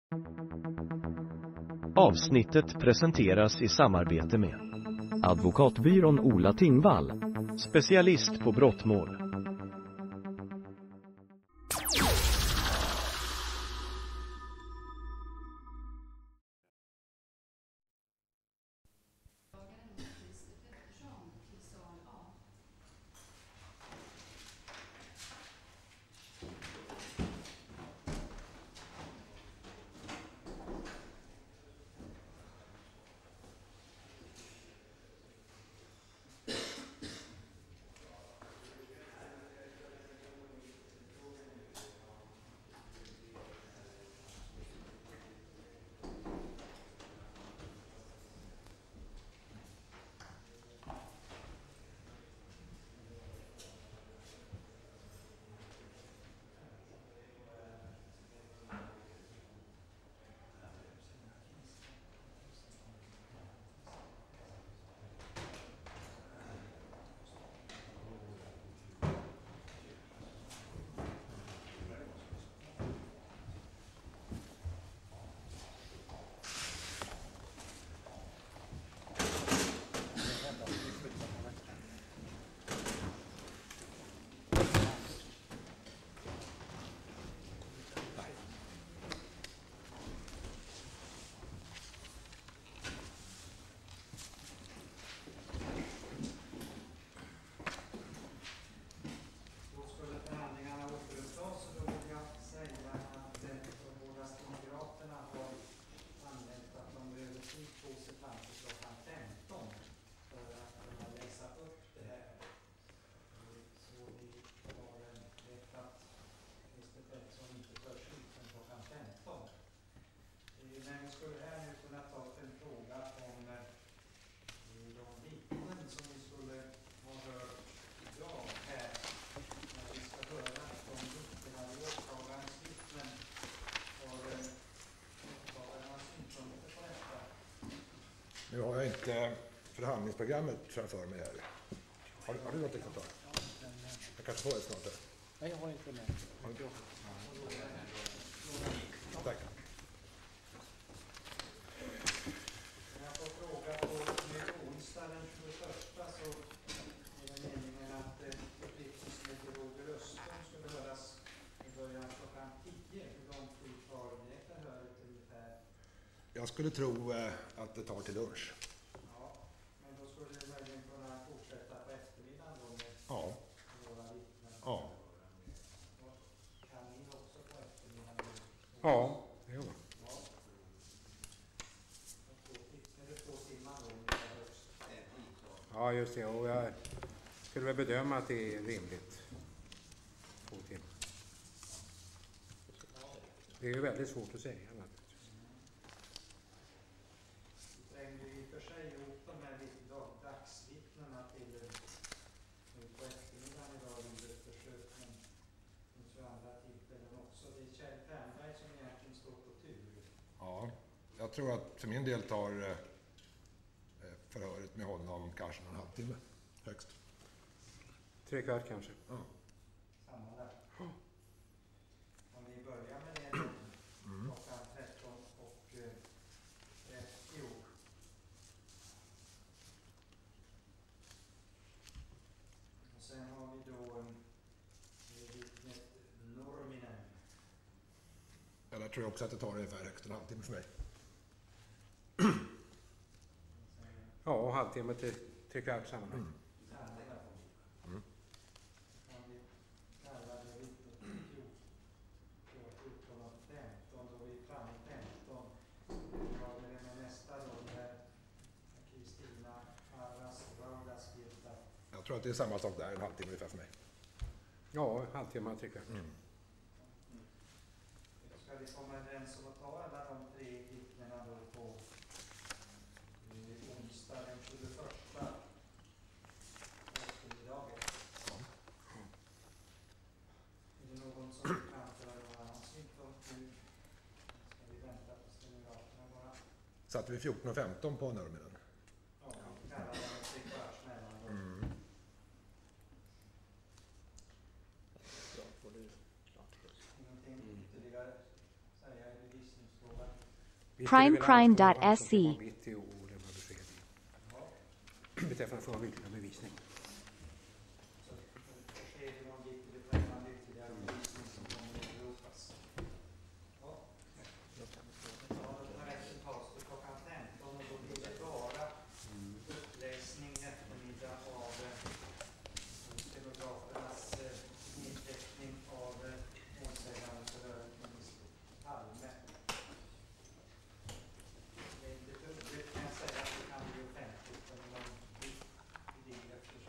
Avsnittet presenteras i samarbete med Advokatbyrån Ola Tingvall, specialist på brottmål. Nu har jag inte förhandlingsprogrammet framför mig här. Har du något exemplar? Jag kanske får det snart. Nej, jag har inte med. Tack. Jag får fråga på onsdag den 21 så är det meningen att uppgiften som heter Roger Öström skulle höras i början klockan 10. Hur lång tid tar det förhöret ungefär? Jag skulle tro att det tar till lunch. Ja, men då skulle det möjligen kunna fortsätta på eftermiddagen då med Ja. några vittnen. Ja. Kan ni också på eftermiddagen? Ja, det gör man. Ja. Är det 2 timmar då ungefär högst? Ja, just det. Och jag skulle väl bedöma att det är rimligt. 2 timmar. Det är ju väldigt svårt att säga naturligtvis. Vi trängde i och för sig ihop de här dagsvittnena till nu på eftermiddagen idag under ett försök, men det finns ju andra tillfällen också. Det är Kjell Fernberg som egentligen står på tur. Ja, jag tror att för min del tar förhöret med honom kanske en halvtimme högst. 3/4 kanske. Ja. Sammanlagt. Om vi börjar med det då, klockan 13:30. Och sen har vi då vittnet Nurminen. Ja, där tror jag också att det tar ungefär högst en halvtimme för mig. Ja, och halvtimme till 3/4 sammanlagt. Kan vi kalla det vittnet 14:15, då vi är framme 15. Vi har det med nästa då, där Kristina Arras-Raudas-Vilta. Jag tror att det är samma sak där, en halvtimme ungefär för mig. Ja, halvtimme 3/4. Ska vi komma överens om att ta alla de 3 vittnena då på onsdag den 21 eftermiddagen? Är det någon som kan framföra någon annan synpunkt nu? Ska vi vänta på stenograferna bara? Satte vi 14:15 på Nurminen? Ja, vi kallar dem 3/4 mellan. Någonting ytterligare säga i bevisningsfrågan? Primecrime.se. Beträffande frågan om ytterligare bevisning. Så sker det någon beträffande ytterligare bevisning som kommer att åberopas. Ja. Ja, den här tas till klockan 15 och då blir det bara uppläsning i eftermiddag av stenografernas inteckning av målsägande förhöret med minister Palme. Det är inte troligt, kan jag säga, att det kan bli offentligt för någon idé eftersom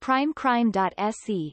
primecrime.se.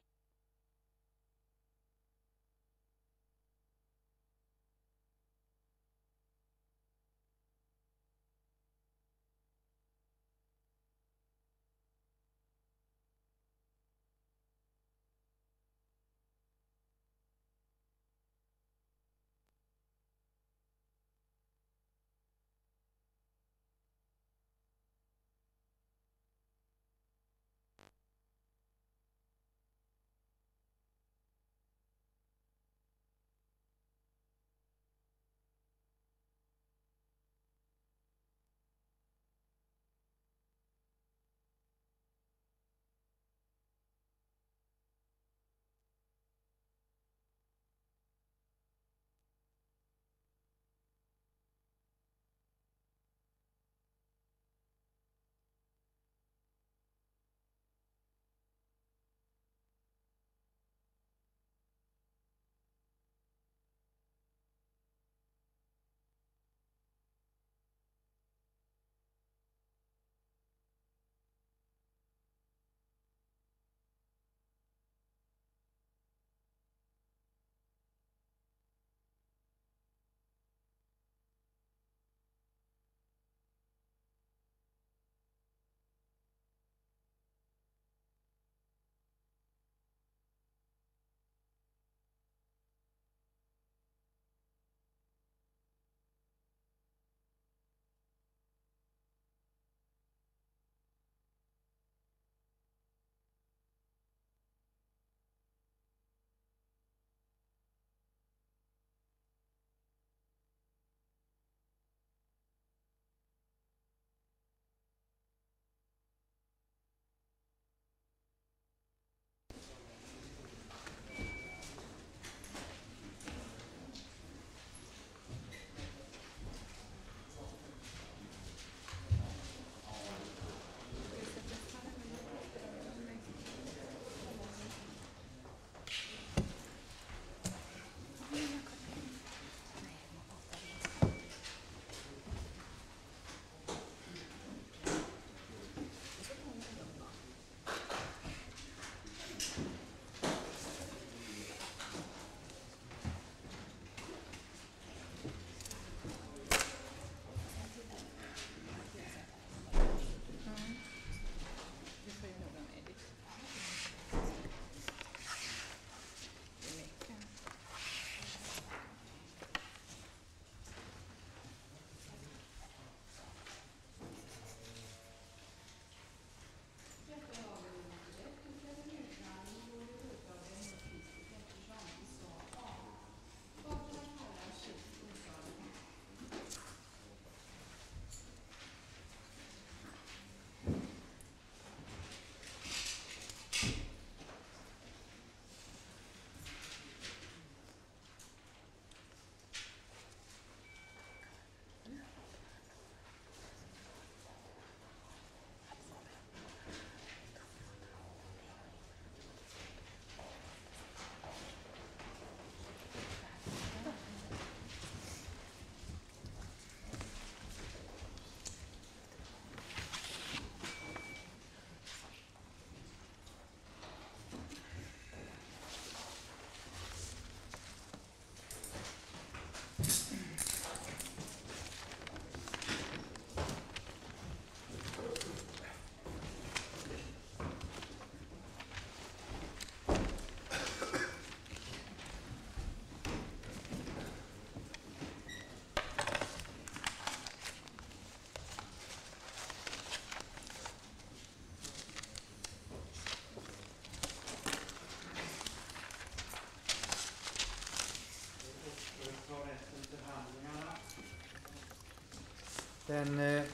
Den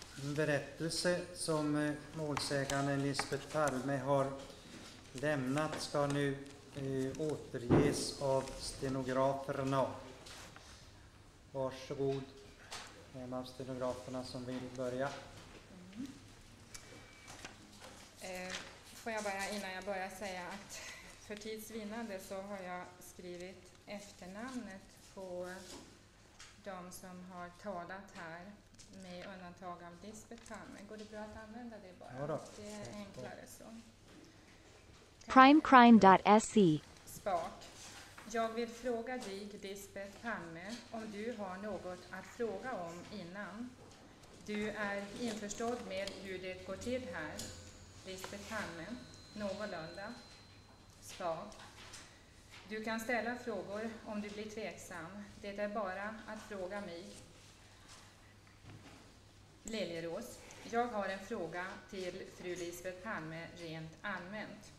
berättelse som målsäganden Lisbeth Palme har lämnat ska nu återges av stenograferna. Varsågod, en av stenograferna som vill börja. Får jag bara innan jag börjar säga att för tids vinnande så har jag skrivit efternamnet på de som har talat här med undantag av Lisbeth Palme. Går det bra att använda det bara? Ja då. Det är enklare så. primecrime.se. Spak. Jag vill fråga dig, Lisbeth Palme, om du har något att fråga om innan. Du är införstådd med hur det går till här. Lisbeth Palme. Någorlunda. Spak. Du kan ställa frågor om du blir tveksam. Det är bara att fråga mig. Liljeros. Jag har en fråga till fru Lisbeth Palme rent allmänt.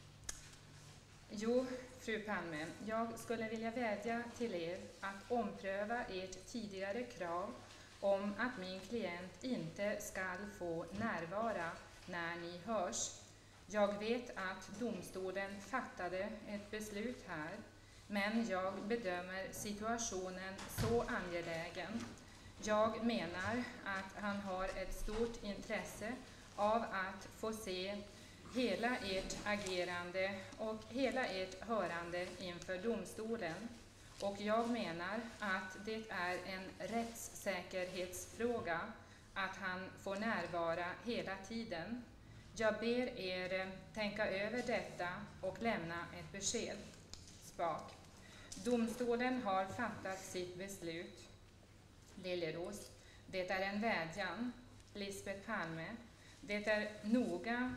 Jo, fru Palme, jag skulle vilja vädja till er att ompröva ert tidigare krav om att min klient inte ska få närvara när ni hörs. Jag vet att domstolen fattade ett beslut här, men jag bedömer situationen så angelägen. Jag menar att han har ett stort intresse av att få se hela ert agerande och hela ert hörande inför domstolen. Och jag menar att det är en rättssäkerhetsfråga att han får närvara hela tiden. Jag ber er tänka över detta och lämna ett besked. Spak. Domstolen har fattat sitt beslut. Liljeros. Det är en vädjan. Lisbeth Palme. Det är noga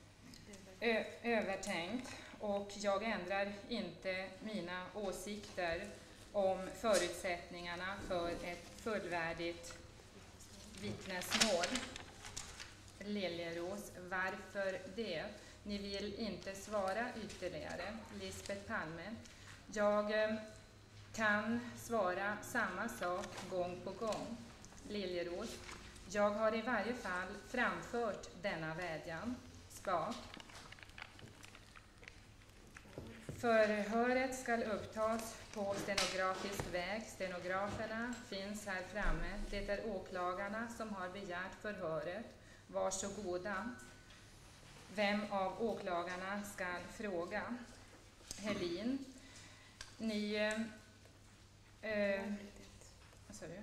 övertänkt och jag ändrar inte mina åsikter om förutsättningarna för ett fullvärdigt vittnesmål. Liljeros. Varför det? Ni vill inte svara ytterligare. Lisbeth Palme. Jag kan svara samma sak gång på gång. Liljeros. Jag har i varje fall framfört denna vädjan. Spak. Förhöret ska upptas på stenografisk väg. Stenograferna finns här framme. Det är åklagarna som har begärt förhöret. Varsågoda. Vem av åklagarna ska fråga? Helin. Ni... vad sa du?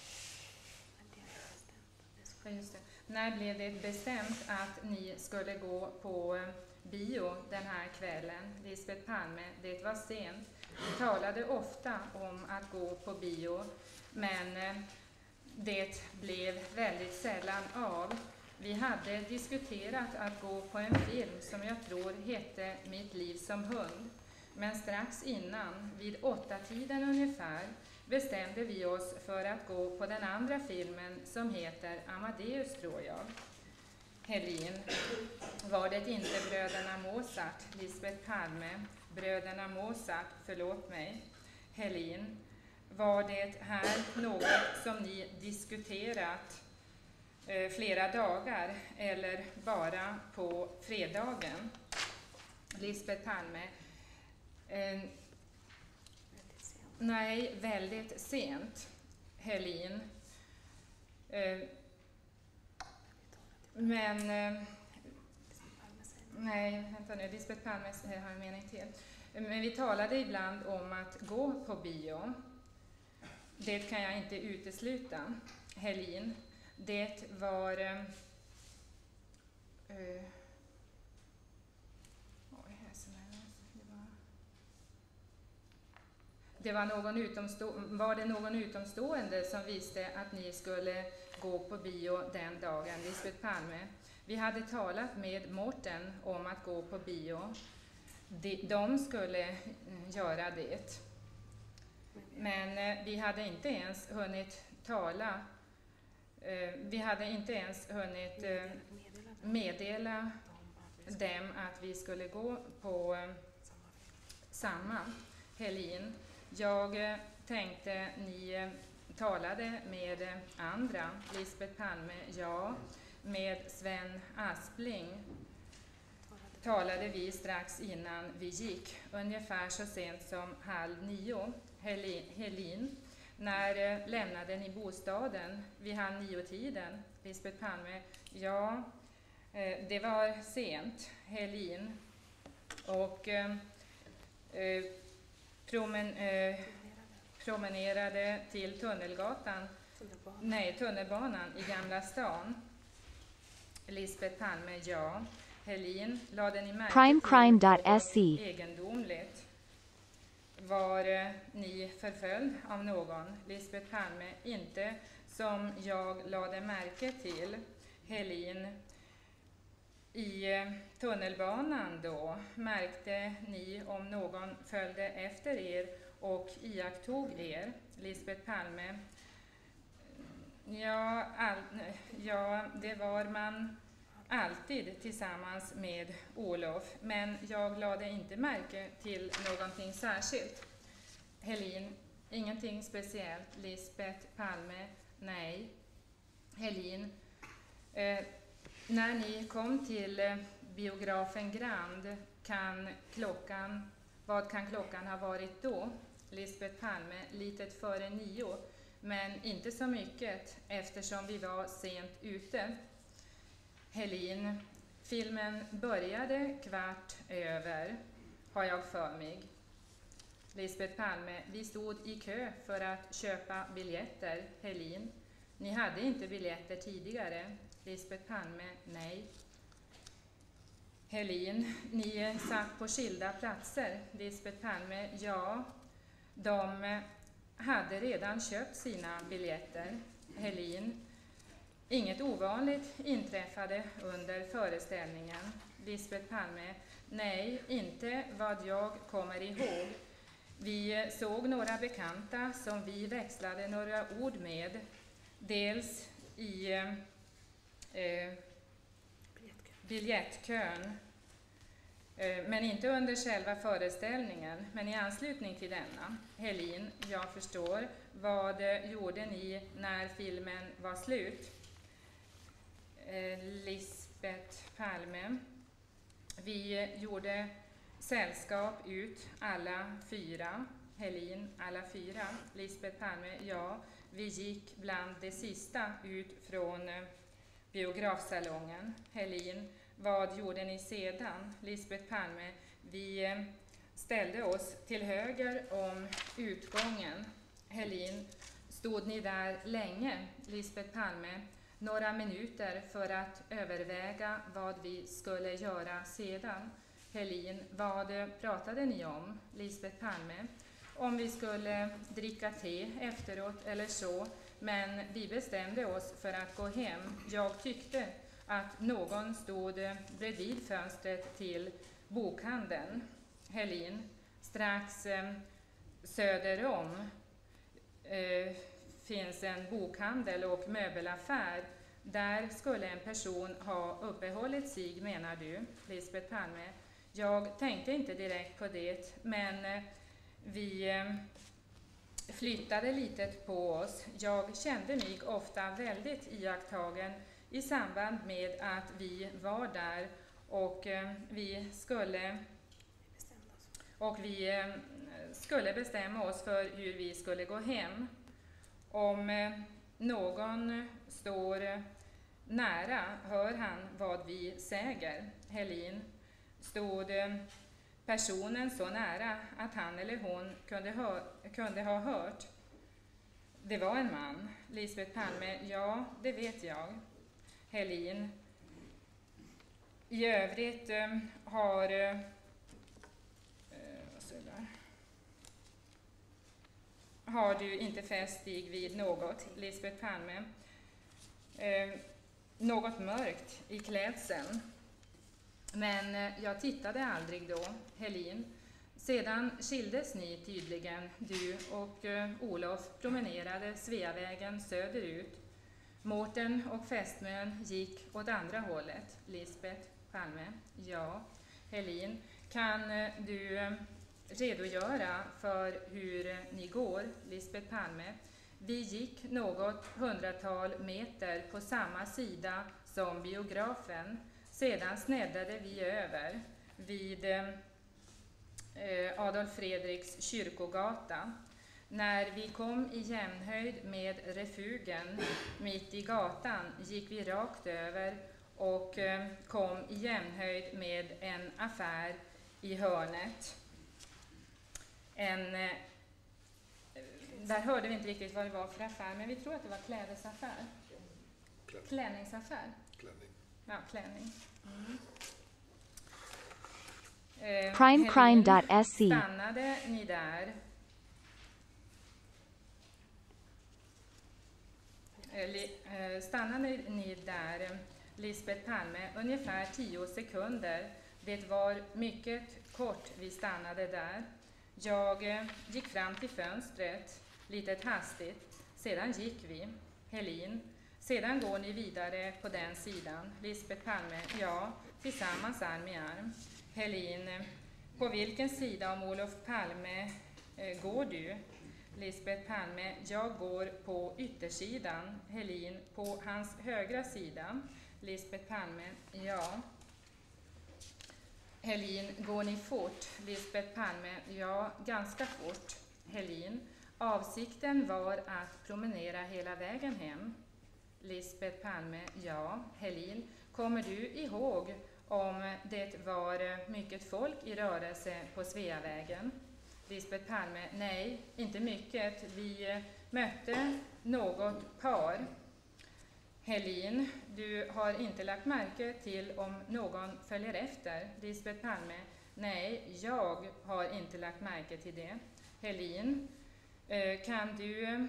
Ja, just det. När blev det bestämt att ni skulle gå på bio den här kvällen? Lisbeth Palme. Det var sent. Vi talade ofta om att gå på bio, men det blev väldigt sällan av. Vi hade diskuterat att gå på en film som jag tror hette Mitt liv som hund. Men strax innan, vid 8-tiden ungefär, bestämde vi oss för att gå på den andra filmen som heter Amadeus, tror jag. Helin. Var det inte bröderna Mozart? Lisbeth Palme. Bröderna Mozart, förlåt mig. Helin. Var det här något som ni diskuterat flera dagar eller bara på fredagen? Lisbeth Palme. Nej, väldigt sent. Helin. Men... nej, vänta nu. Lisbeth Palme har en mening till. Men vi talade ibland om att gå på bio. Det kan jag inte utesluta. Helin. Det var... var det någon utomstående som visste att ni skulle gå på bio den dagen? Lisbeth Palme. Vi hade talat med Mårten om att gå på bio. De skulle göra det. Men vi hade inte ens hunnit tala. Vi hade inte ens hunnit meddela dem att vi skulle gå på samma. Helin. Jag tänkte ni talade med andra. Lisbeth Palme. Ja, med Sven Aspling talade vi strax innan vi gick. Ungefär så sent som 8:30. Helin. När lämnade ni bostaden? Vid 8:30-tiden. Lisbeth Palme. Ja, det var sent. Helin. Och promenerade till tunnelbanan i Gamla stan. Lisbeth Palme. Ja. Helin, lade ni märke Primecrime.se. till något egendomligt? Var ni förföljd av någon? Lisbeth Palme, inte som jag lade märke till. Helin, i tunnelbanan då, märkte ni om någon följde efter er och iakttog er? Lisbeth Palme, ja, det var man alltid tillsammans med Olof, men jag lade inte märke till någonting särskilt. Helin, ingenting speciellt. Lisbeth Palme, nej. Helin, när ni kom till biografen Grand, vad kan klockan ha varit då? Lisbeth Palme, litet före 9, men inte så mycket eftersom vi var sent ute. Helin, filmen började 15:15, har jag för mig. Lisbeth Palme, vi stod i kö för att köpa biljetter. Helin, ni hade inte biljetter tidigare. Lisbeth Palme, nej. Helin, ni satt på skilda platser. Lisbeth Palme, ja, de hade redan köpt sina biljetter. Helin, inget ovanligt inträffade under föreställningen. Lisbeth Palme, nej, inte vad jag kommer ihåg. Vi såg några bekanta som vi växlade några ord med, dels i biljettkön, men inte under själva föreställningen, men i anslutning till denna. Helin, jag förstår. Vad gjorde ni när filmen var slut? Lisbeth Palme, vi gjorde sällskap ut alla 4. Helin, alla 4. Lisbeth Palme, ja, vi gick bland det sista ut från biografsalongen. Helin, vad gjorde ni sedan? Lisbeth Palme, vi ställde oss till höger om utgången. Helin, stod ni där länge? Lisbeth Palme, några minuter för att överväga vad vi skulle göra sedan. Helin, vad pratade ni om? Lisbeth Palme, om vi skulle dricka te efteråt eller så, men vi bestämde oss för att gå hem. Jag tyckte att någon stod bredvid fönstret till bokhandeln. Helin, strax söder om finns en bokhandel och möbelaffär. Där skulle en person ha uppehållit sig, menar du? Lisbeth Palme, jag tänkte inte direkt på det, men vi flyttade lite på oss. Jag kände mig ofta väldigt iakttagen i samband med att vi var där och vi skulle bestämma oss för hur vi skulle gå hem. Om någon står nära hör han vad vi säger. Helin, stod personen så nära att han eller hon kunde ha hört? Det var en man. Lisbeth Palme, ja, det vet jag. Helin, i övrigt har du inte fäst dig vid något? Lisbeth Palme, något mörkt i klädseln. Men jag tittade aldrig då. Helin, sedan skildes ni tydligen. Du och Olof promenerade Sveavägen söderut. Mårten och fästmön gick åt andra hållet. Lisbeth Palme, ja. Helin, kan du redogöra för hur ni går? Lisbeth Palme, vi gick något 100-tal meter på samma sida som biografen. Sedan sneddade vi över vid Adolf Fredriks kyrkogata. När vi kom i jämnhöjd med refugen mitt i gatan gick vi rakt över och kom i jämnhöjd med en affär i hörnet. Där hörde vi inte riktigt vad det var för affär, men vi tror att det var klädesaffär. Klänningsaffär. Klänning. Ja, klänning. primecrime.se. Stannade ni där? Stannade ni där, Lisbeth Palme, ungefär 10 sekunder. Det var mycket kort vi stannade där. Jag gick fram till fönstret, lite hastigt. Sedan gick vi. Helin. Sedan går ni vidare på den sidan. Lisbeth Palme. Ja, tillsammans arm i arm. Helin. På vilken sida om Olof Palme går du? Lisbeth Palme. Jag går på yttersidan. Helin. På hans högra sida. Lisbeth Palme. Ja. Helin. Går ni fort? Lisbeth Palme. Ja, ganska fort. Helin. Avsikten var att promenera hela vägen hem. Lisbeth Palme. Ja. Helin. Kommer du ihåg om det var mycket folk i rörelse på Sveavägen? Lisbeth Palme. Nej, inte mycket. Vi mötte något par. Helin. Du har inte lagt märke till om någon följer efter? Lisbeth Palme. Nej, jag har inte lagt märke till det. Helin. Kan du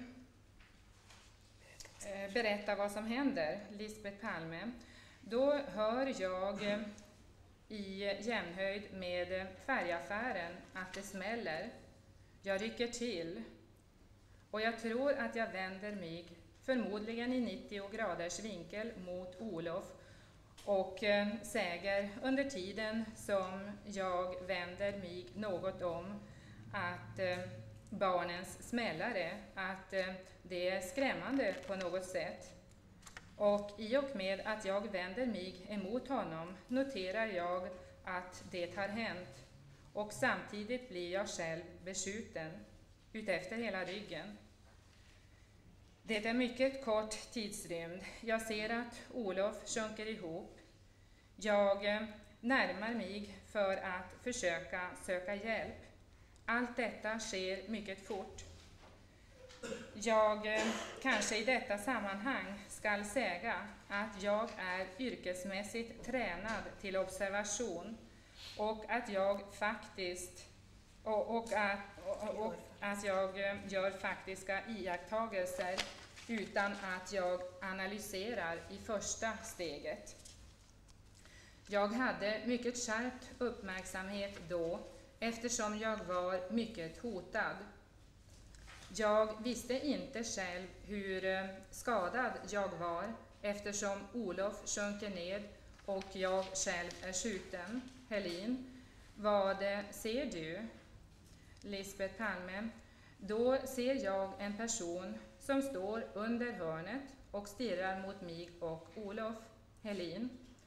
berätta vad som händer? Lisbeth Palme. Då hör jag i jämnhöjd med färgaffären att det smäller. Jag rycker till och jag tror att jag vänder mig förmodligen i 90 graders vinkel mot Olof och säger under tiden som jag vänder mig något om att barnens smällare, att det är skrämmande på något sätt. Och i och med att jag vänder mig emot honom noterar jag att det har hänt och samtidigt blir jag själv beskjuten utefter hela ryggen. Det är mycket kort tidsrymd. Jag ser att Olof sjunker ihop. Jag närmar mig för att försöka söka hjälp. Allt detta sker mycket fort. Jag kanske i detta sammanhang ska säga att jag är yrkesmässigt tränad till observation och att jag faktiskt att jag gör faktiska iakttagelser utan att jag analyserar i första steget. Jag hade mycket skärpt uppmärksamhet då eftersom jag var mycket hotad. Jag visste inte själv hur skadad jag var eftersom Olof sjunker ned och jag själv är skjuten. Helin. Vad ser du? Lisbeth Palme. Då ser jag en person som står under hörnet och stirrar mot mig och Olof. Helin.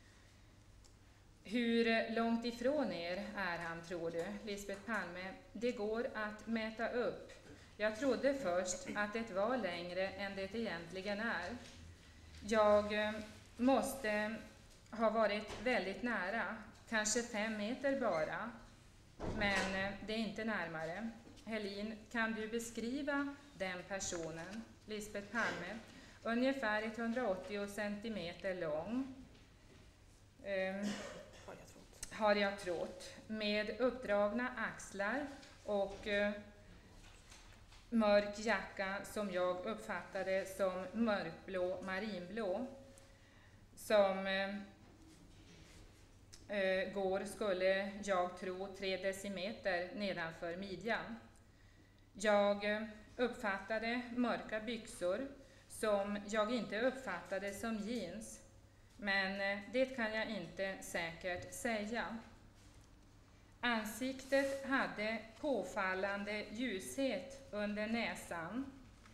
Hur långt ifrån er är han, tror du? Lisbeth Palme. Det går att mäta upp. Jag trodde först att det var längre än det egentligen är. Jag måste ha varit väldigt nära, kanske 5 meter bara, men det är inte närmare. Helin, kan du beskriva den personen? Lisbeth Palme. Ungefär 180 centimeter lång. Har jag trott. Med uppdragna axlar och mörk jacka som jag uppfattade som mörkblå marinblå. Som går, skulle jag tro, 3 decimeter nedanför midjan. Jag uppfattade mörka byxor som jag inte uppfattade som jeans. Men det kan jag inte säkert säga. Ansiktet hade påfallande ljushet under näsan.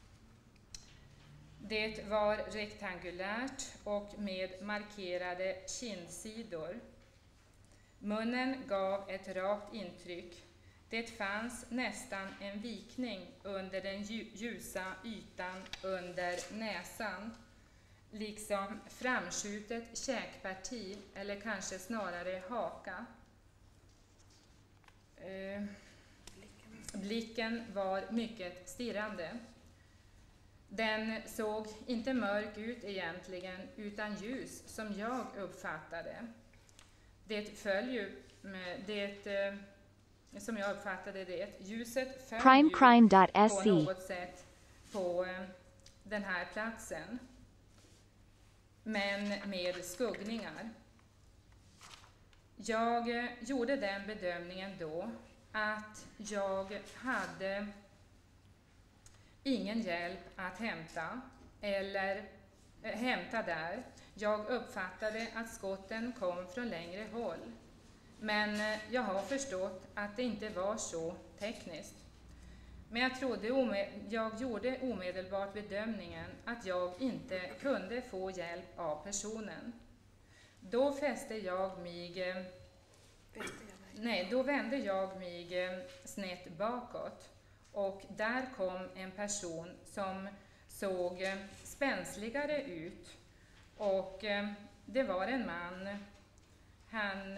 Det var rektangulärt och med markerade kindsidor. Munnen gav ett rakt intryck. Det fanns nästan en vikning under den ljusa ytan under näsan. Liksom framskjutet käkparti eller kanske snarare haka. Blicken var mycket stirrande. Den såg inte mörk ut egentligen utan ljus som jag uppfattade. Det som jag uppfattade det. Ljuset föll på Primecrime.se. något sätt på den här platsen. Men med skuggningar. Jag gjorde den bedömningen då att jag hade ingen hjälp att hämta där. Jag uppfattade att skotten kom från längre håll. Men jag har förstått att det inte var så tekniskt. Men jag gjorde omedelbart bedömningen att jag inte kunde få hjälp av personen. Då vände jag mig snett bakåt och där kom en person som såg spänsligare ut och det var en man. Han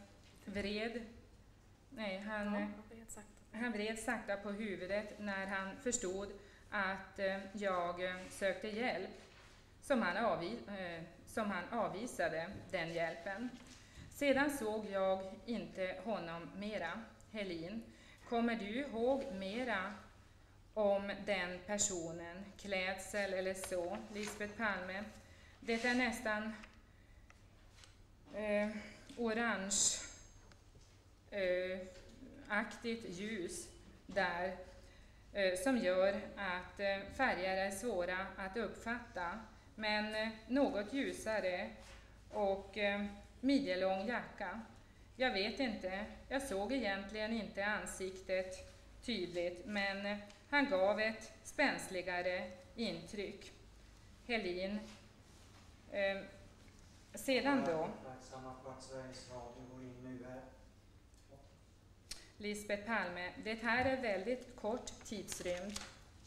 vred sakta på huvudet när han förstod att jag sökte hjälp, som han avvisade den hjälpen. Sedan såg jag inte honom mera. Helin, kommer du ihåg mera om den personen, klädsel eller så? Lisbeth Palme, det är nästan orange-aktigt ljus där som gör att färger är svåra att uppfatta, men något ljusare och midjelång jacka. Jag vet inte, jag såg egentligen inte ansiktet tydligt, men han gav ett spänsligare intryck. Helin, sedan då? Lisbeth Palme, det här är väldigt kort tidsrymd.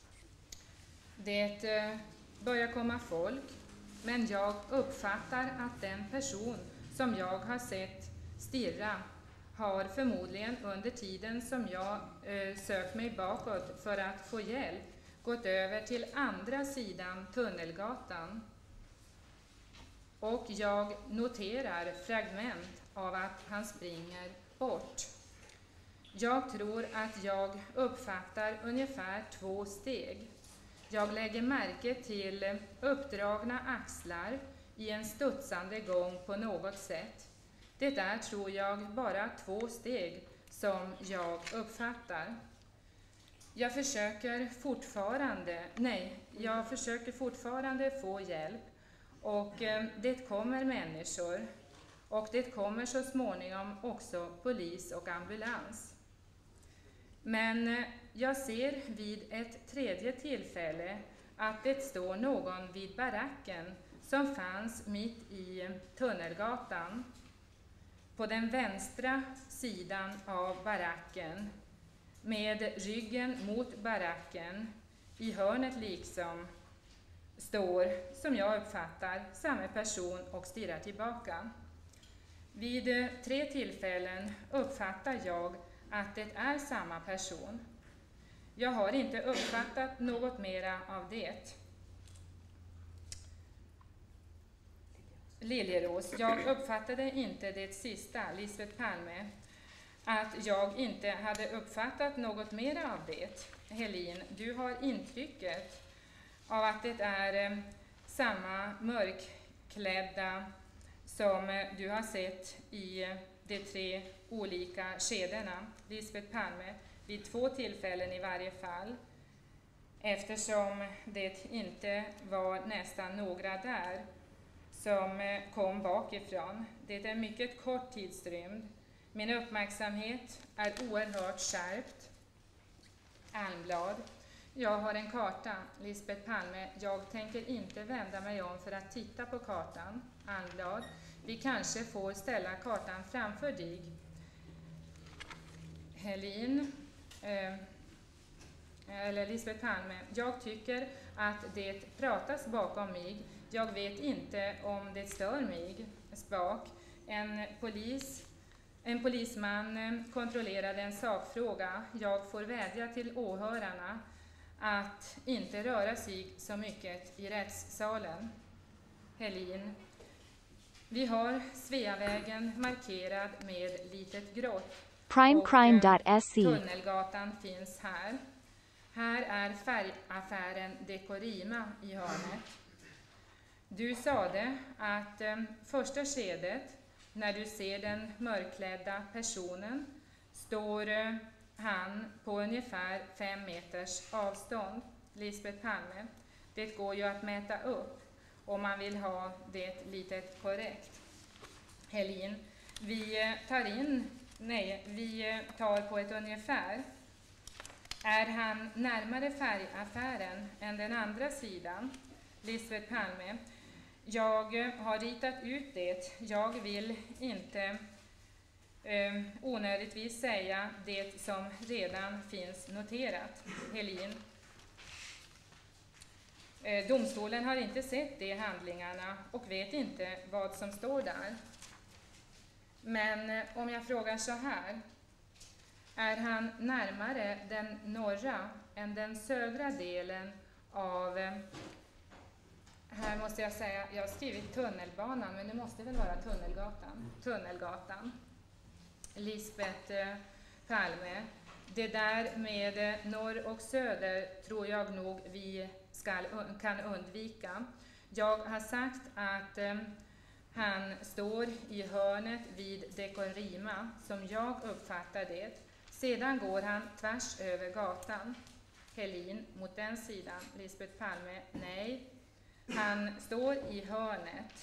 Det börjar komma folk, men jag uppfattar att den person som jag har sett stirra har förmodligen under tiden som jag sökt mig bakåt för att få hjälp gått över till andra sidan Tunnelgatan. Och jag noterar fragment av att han springer bort. Jag tror att jag uppfattar ungefär 2 steg. Jag lägger märke till uppdragna axlar i en studsande gång på något sätt. Det är, tror jag, bara 2 steg som jag uppfattar. Jag försöker fortfarande få hjälp och det kommer människor och det kommer så småningom också polis och ambulans. Men jag ser vid ett tredje tillfälle att det står någon vid baracken som fanns mitt i Tunnelgatan. På den vänstra sidan av baracken, med ryggen mot baracken, i hörnet liksom, står, som jag uppfattar, samma person och stirrar tillbaka. Vid 3 tillfällen uppfattar jag att det är samma person. Jag har inte uppfattat något mera av det. Liljeros, jag uppfattade inte det sista, Lisbeth Palme, att jag inte hade uppfattat något mera av det. Helin, du har intrycket av att det är samma mörkklädda som du har sett i de 3 olika skedena, Lisbeth Palme, vid 2 tillfällen i varje fall, eftersom det inte var nästan några där som kom bakifrån. Det är mycket kort tidsrymd. Min uppmärksamhet är oerhört skärpt. Almblad. Jag har en karta, Lisbeth Palme. Jag tänker inte vända mig om för att titta på kartan. Almblad. Vi kanske får ställa kartan framför dig. Helin. Eller Lisbeth Palme. Jag tycker att det pratas bakom mig. Jag vet inte om det stör mig. Spak. En polisman kontrollerade en sakfråga. Jag får vädja till åhörarna att inte röra sig så mycket i rättssalen. Helin. Vi har Sveavägen markerad med litet grått. Crimecrime.se. Tunnelgatan finns här. Här är färgaffären Dekorima i hörnet. Du sade att första skedet, när du ser den mörkklädda personen, står han på ungefär 5 meters avstånd. Lisbeth Palme, det går ju att mäta upp om man vill ha det lite korrekt. Helin, vi tar på ett ungefär. Är han närmare färgaffären än den andra sidan? Lisbeth Palme, jag har ritat ut det. Jag vill inte onödigtvis säga det som redan finns noterat. Helin, domstolen har inte sett de handlingarna och vet inte vad som står där. Men om jag frågar så här, är han närmare den norra än den södra delen av, här måste jag säga, jag har skrivit tunnelbanan, men det måste väl vara Tunnelgatan. Lisbeth Palme, det där med norr och söder tror jag nog vi kan undvika. Jag har sagt att han står i hörnet vid Dekorima, som jag uppfattar det. Sedan går han tvärs över gatan. Helin, mot den sidan. Lisbeth Palme, nej. Han står i hörnet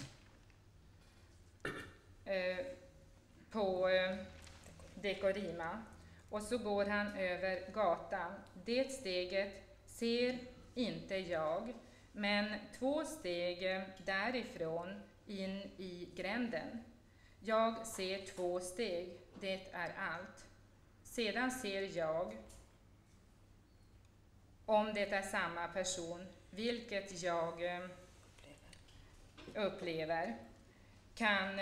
på Dekorima. Och så går han över gatan. Det steget ser inte jag, men 2 steg därifrån in i gränden. Jag ser 2 steg, det är allt. Sedan ser jag, om det är samma person, vilket jag upplever, kan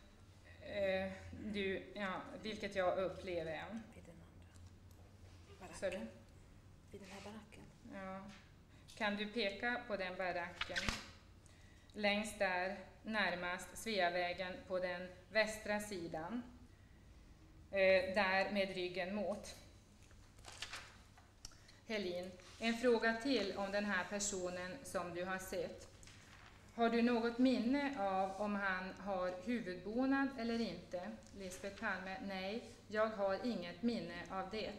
du, ja, vilket jag upplever. Vid den andra baracken. Sorry? Vid den här baracken. Ja. Kan du peka på den baracken? Längst där, närmast Sveavägen på den västra sidan. Där med ryggen mot. Helin, en fråga till om den här personen som du har sett. Har du något minne av om han har huvudbonad eller inte? Lisbeth Palme, nej, jag har inget minne av det.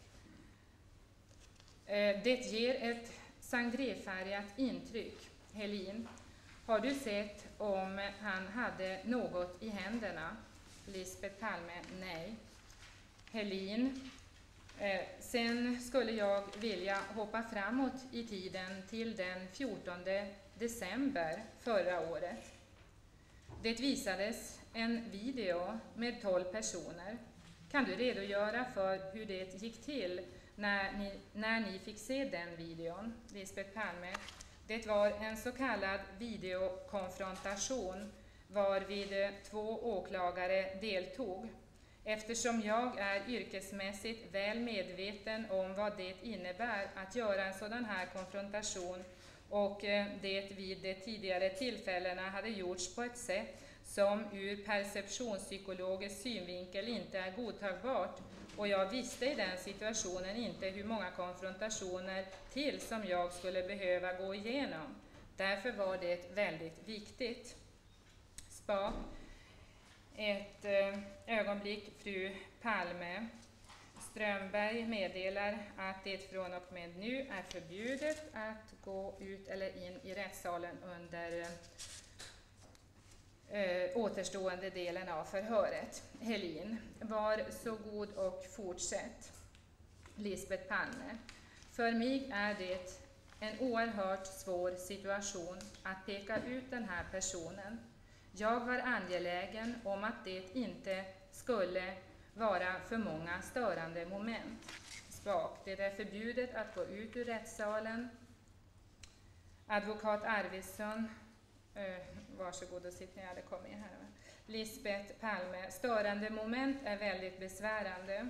Det ger ett sangrefärgat intryck. Helin, har du sett om han hade något i händerna? Lisbeth Palme, nej. Helin, sen skulle jag vilja hoppa framåt i tiden till den 14 december förra året. Det visades en video med 12 personer. Kan du redogöra för hur det gick till när ni fick se den videon? Lisbeth Palme, det var en så kallad videokonfrontation varvid 2 åklagare deltog. Eftersom jag är yrkesmässigt väl medveten om vad det innebär att göra en sådan här konfrontation och det vid de tidigare tillfällena hade gjorts på ett sätt som ur perceptionspsykologisk synvinkel inte är godtagbart, och jag visste i den situationen inte hur många konfrontationer till som jag skulle behöva gå igenom. Därför var det väldigt viktigt. Spak. Ett ögonblick, fru Palme. Strömberg meddelar att det från och med nu är förbjudet att gå ut eller in i rättssalen under återstående delen av förhöret. Helin, var så god och fortsätt. Lisbeth Palme, för mig är det en oerhört svår situation att peka ut den här personen. Jag var angelägen om att det inte skulle vara för många störande moment. Spak, det är förbjudet att gå ut ur rättssalen. Advokat Arvidsson, varsågod och sitt ner, det kommer här. Lisbeth Palme, störande moment är väldigt besvärande.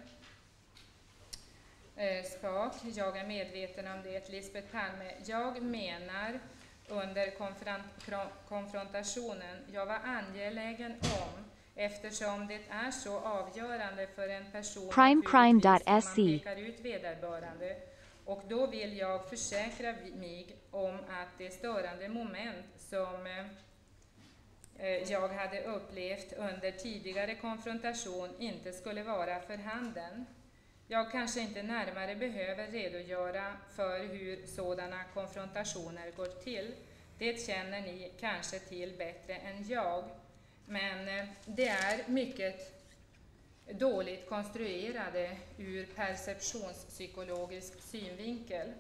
Spak, jag är medveten om det. Lisbeth Palme, jag menar under konfrontationen, jag var angelägen om eftersom det är så avgörande för en person Prime.se. naturligtvis om man pekar ut vederbörande. Och då vill jag försäkra mig om att det störande moment som jag hade upplevt under tidigare konfrontation inte skulle vara för handen. Jag kanske inte närmare behöver redogöra för hur sådana konfrontationer går till. Det känner ni kanske till bättre än jag. Men det är mycket dåligt konstruerade ur perceptionspsykologisk synvinkel.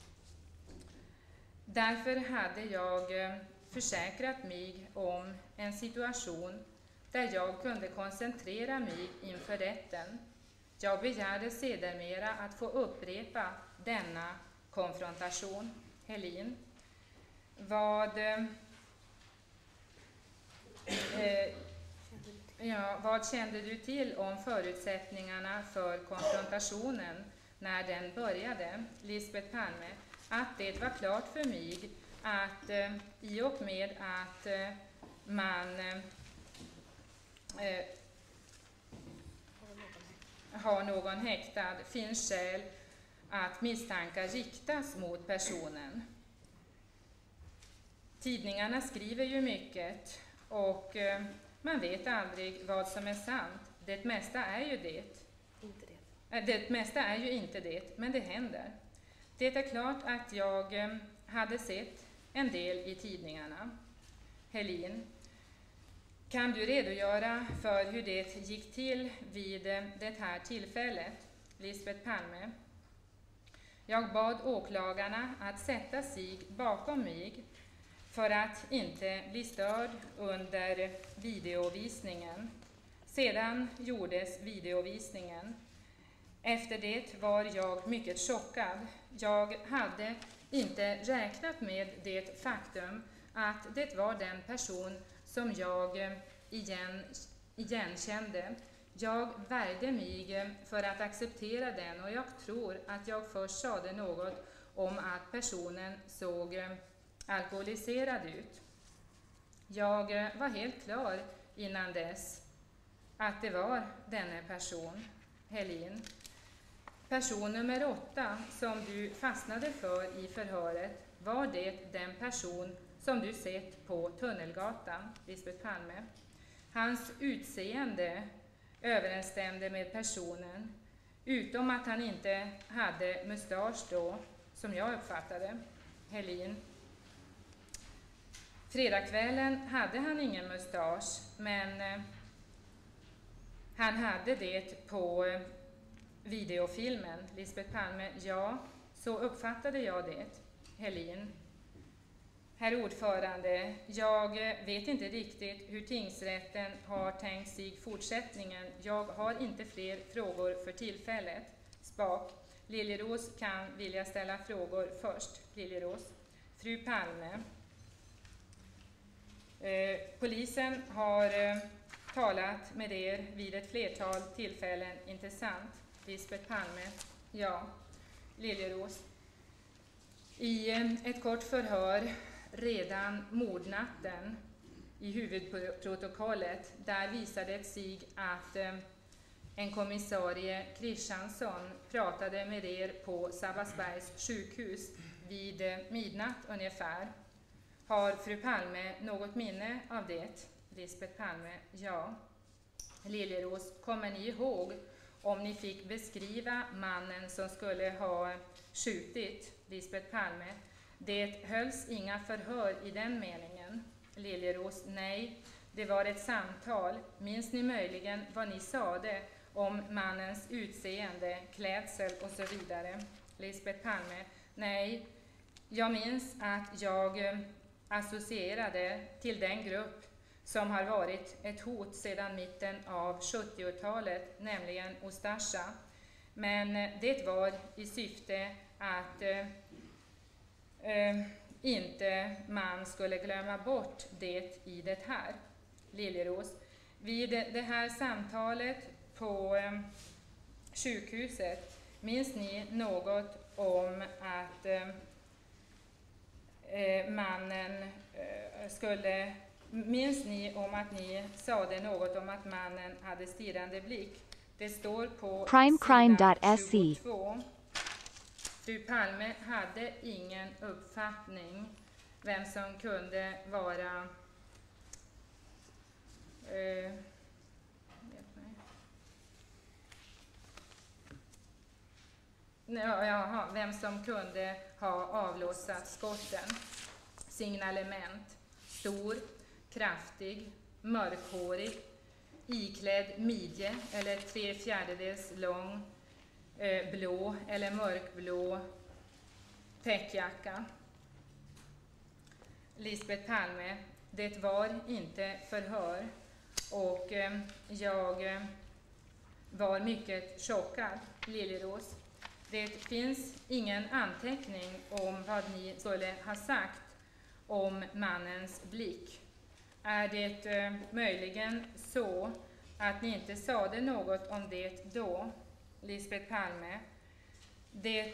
Därför hade jag försäkrat mig om en situation där jag kunde koncentrera mig inför rätten. Jag begärde sedermera att få upprepa denna konfrontation. Helin, vad kände du till om förutsättningarna för konfrontationen när den började? Lisbeth Palme, att det var klart för mig att i och med att man har någon häktad finns skäl att misstankar riktas mot personen. Tidningarna skriver ju mycket och man vet aldrig vad som är sant. Det mesta är ju det. Inte det. Det mesta är ju inte det, men det händer. Det är klart att jag hade sett en del i tidningarna. Helin, kan du redogöra för hur det gick till vid det här tillfället? Lisbeth Palme, jag bad åklagarna att sätta sig bakom mig för att inte bli störd under videovisningen. Sedan gjordes videovisningen. Efter det var jag mycket chockad. Jag hade inte räknat med det faktum att det var den person som jag igenkände. Jag värjde mig för att acceptera den och jag tror att jag först sade något om att personen såg alkoholiserad ut. Jag var helt klar innan dess att det var denne person. Helin, person nummer 8 som du fastnade för i förhöret, var det den person som du sett på Tunnelgatan? Lisbeth Palme, hans utseende överensstämde med personen, utom att han inte hade mustasch då, som jag uppfattade. Helin, fredagskvällen hade han ingen mustasch, men han hade det på videofilmen. Lisbeth Palme, ja, så uppfattade jag det. Helin, herr ordförande, jag vet inte riktigt hur tingsrätten har tänkt sig fortsättningen. Jag har inte fler frågor för tillfället. Spak, Liljeros kan vilja ställa frågor först. Liljeros, fru Palme, polisen har talat med er vid ett flertal tillfällen, intressant. Lisbeth Palme, ja. Liljeros, i ett kort förhör redan mordnatten i huvudprotokollet, där visade det sig att en kommissarie Kristiansson pratade med er på Sabbatsbergs sjukhus vid midnatt ungefär. Har fru Palme något minne av det? Lisbeth Palme, ja. Liljeros, kommer ni ihåg om ni fick beskriva mannen som skulle ha skjutit? Lisbeth Palme, det hölls inga förhör i den meningen. Liljeros, nej, det var ett samtal. Minns ni möjligen vad ni sade om mannens utseende, klädsel och så vidare? Lisbeth Palme, nej, jag minns att jag associerade till den grupp som har varit ett hot sedan mitten av 70-talet, nämligen Ustasja. Men det var i syfte att inte man skulle glömma bort det i det här. Liljeros, vid det här samtalet på sjukhuset, minns ni något om att mannen skulle Minns ni om att ni sade något om att mannen hade stirrande blick? Det står på Primecrime.se. sidan 22. Fru Palme hade ingen uppfattning vem som kunde vara vem som kunde ha avlossat skotten. Signalement: stor, kraftig, mörkhårig, iklädd midje eller 3/4 lång blå eller mörkblå täckjacka. Lisbeth Palme: det var inte förhör och jag var mycket chockad. Liljeros: det finns ingen anteckning om vad ni skulle ha sagt om mannens blick. Är det möjligen så att ni inte sade något om det då? Lisbeth Palme: det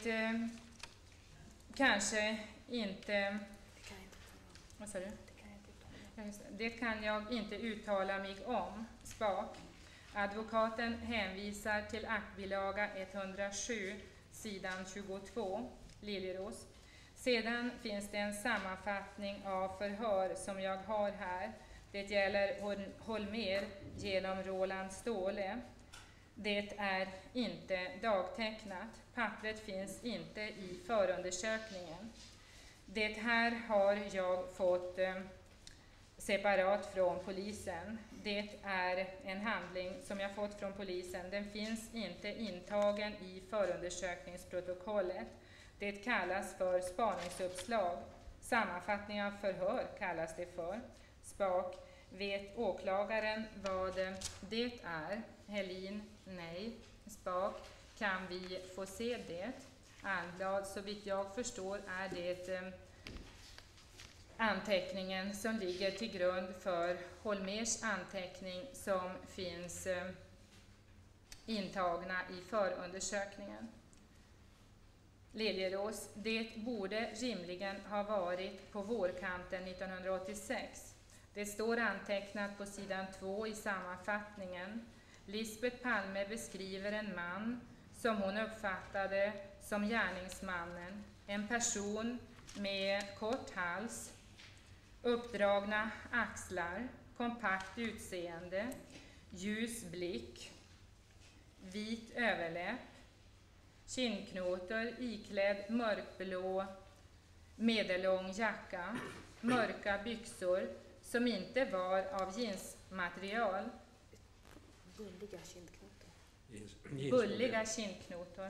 kanske inte... Vad sa du? Det kan jag inte uttala mig om. Spak: advokaten hänvisar till aktbilaga 107, sidan 22. Liljeros: sedan finns det en sammanfattning av förhör som jag har här. Det gäller Holmér genom Roland Ståhle. Det är inte dagtecknat. Pappret finns inte i förundersökningen. Det här har jag fått separat från polisen. Det är en handling som jag fått från polisen. Den finns inte intagen i förundersökningsprotokollet. Det kallas för spaningsuppslag. Sammanfattning av förhör kallas det för. Spak: vet åklagaren vad det är? Helin: nej. Spak: kan vi få se det? Almblad: så vitt jag förstår är det anteckningen som ligger till grund för Holmérs anteckning som finns intagna i förundersökningen. Liljeros: det borde rimligen ha varit på vårkanten 1986. Det står antecknat på sidan 2 i sammanfattningen. Lisbeth Palme beskriver en man som hon uppfattade som gärningsmannen. En person med kort hals, uppdragna axlar, kompakt utseende, ljus blick, vit överläpp, kindknotor, iklädd mörkblå medellång jacka, mörka byxor som inte var av jeansmaterial. Bulliga kindknotor. Bulliga kindknotor.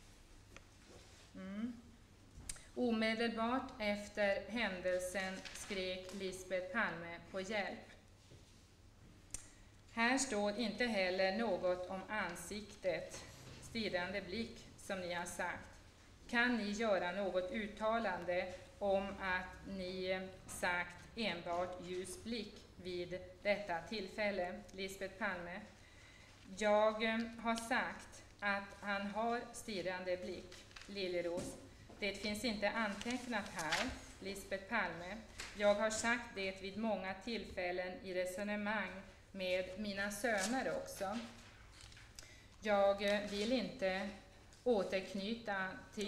Omedelbart efter händelsen skrek Lisbeth Palme på hjälp. Här står inte heller något om ansiktet, stirrande blick som ni har sagt. Kan ni göra något uttalande om att ni sagt enbart ljus blick vid detta tillfälle? Lisbeth Palme: jag har sagt att han har stirrande blick. Liljeros: det finns inte antecknat här. Lisbeth Palme: jag har sagt det vid många tillfällen i resonemang med mina söner också. Jag vill återknyta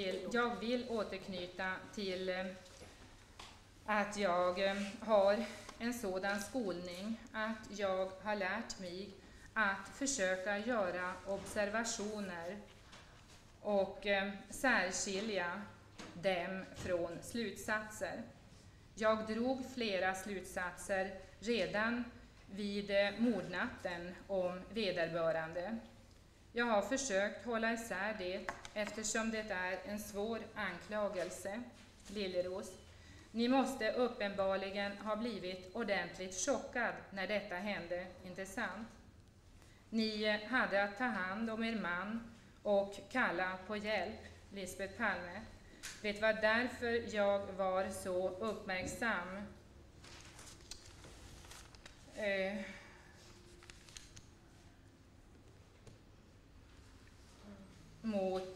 till att jag har en sådan skolning att jag har lärt mig att försöka göra observationer och särskilja dem från slutsatser. Jag drog flera slutsatser redan vid mordnatten om vederbörande. Jag har försökt hålla isär det eftersom det är en svår anklagelse. Liljeros: ni måste uppenbarligen ha blivit ordentligt chockad när detta hände, inte sant? Ni hade att ta hand om er man och kalla på hjälp. Lisbeth Palme: det var därför jag var så uppmärksam mot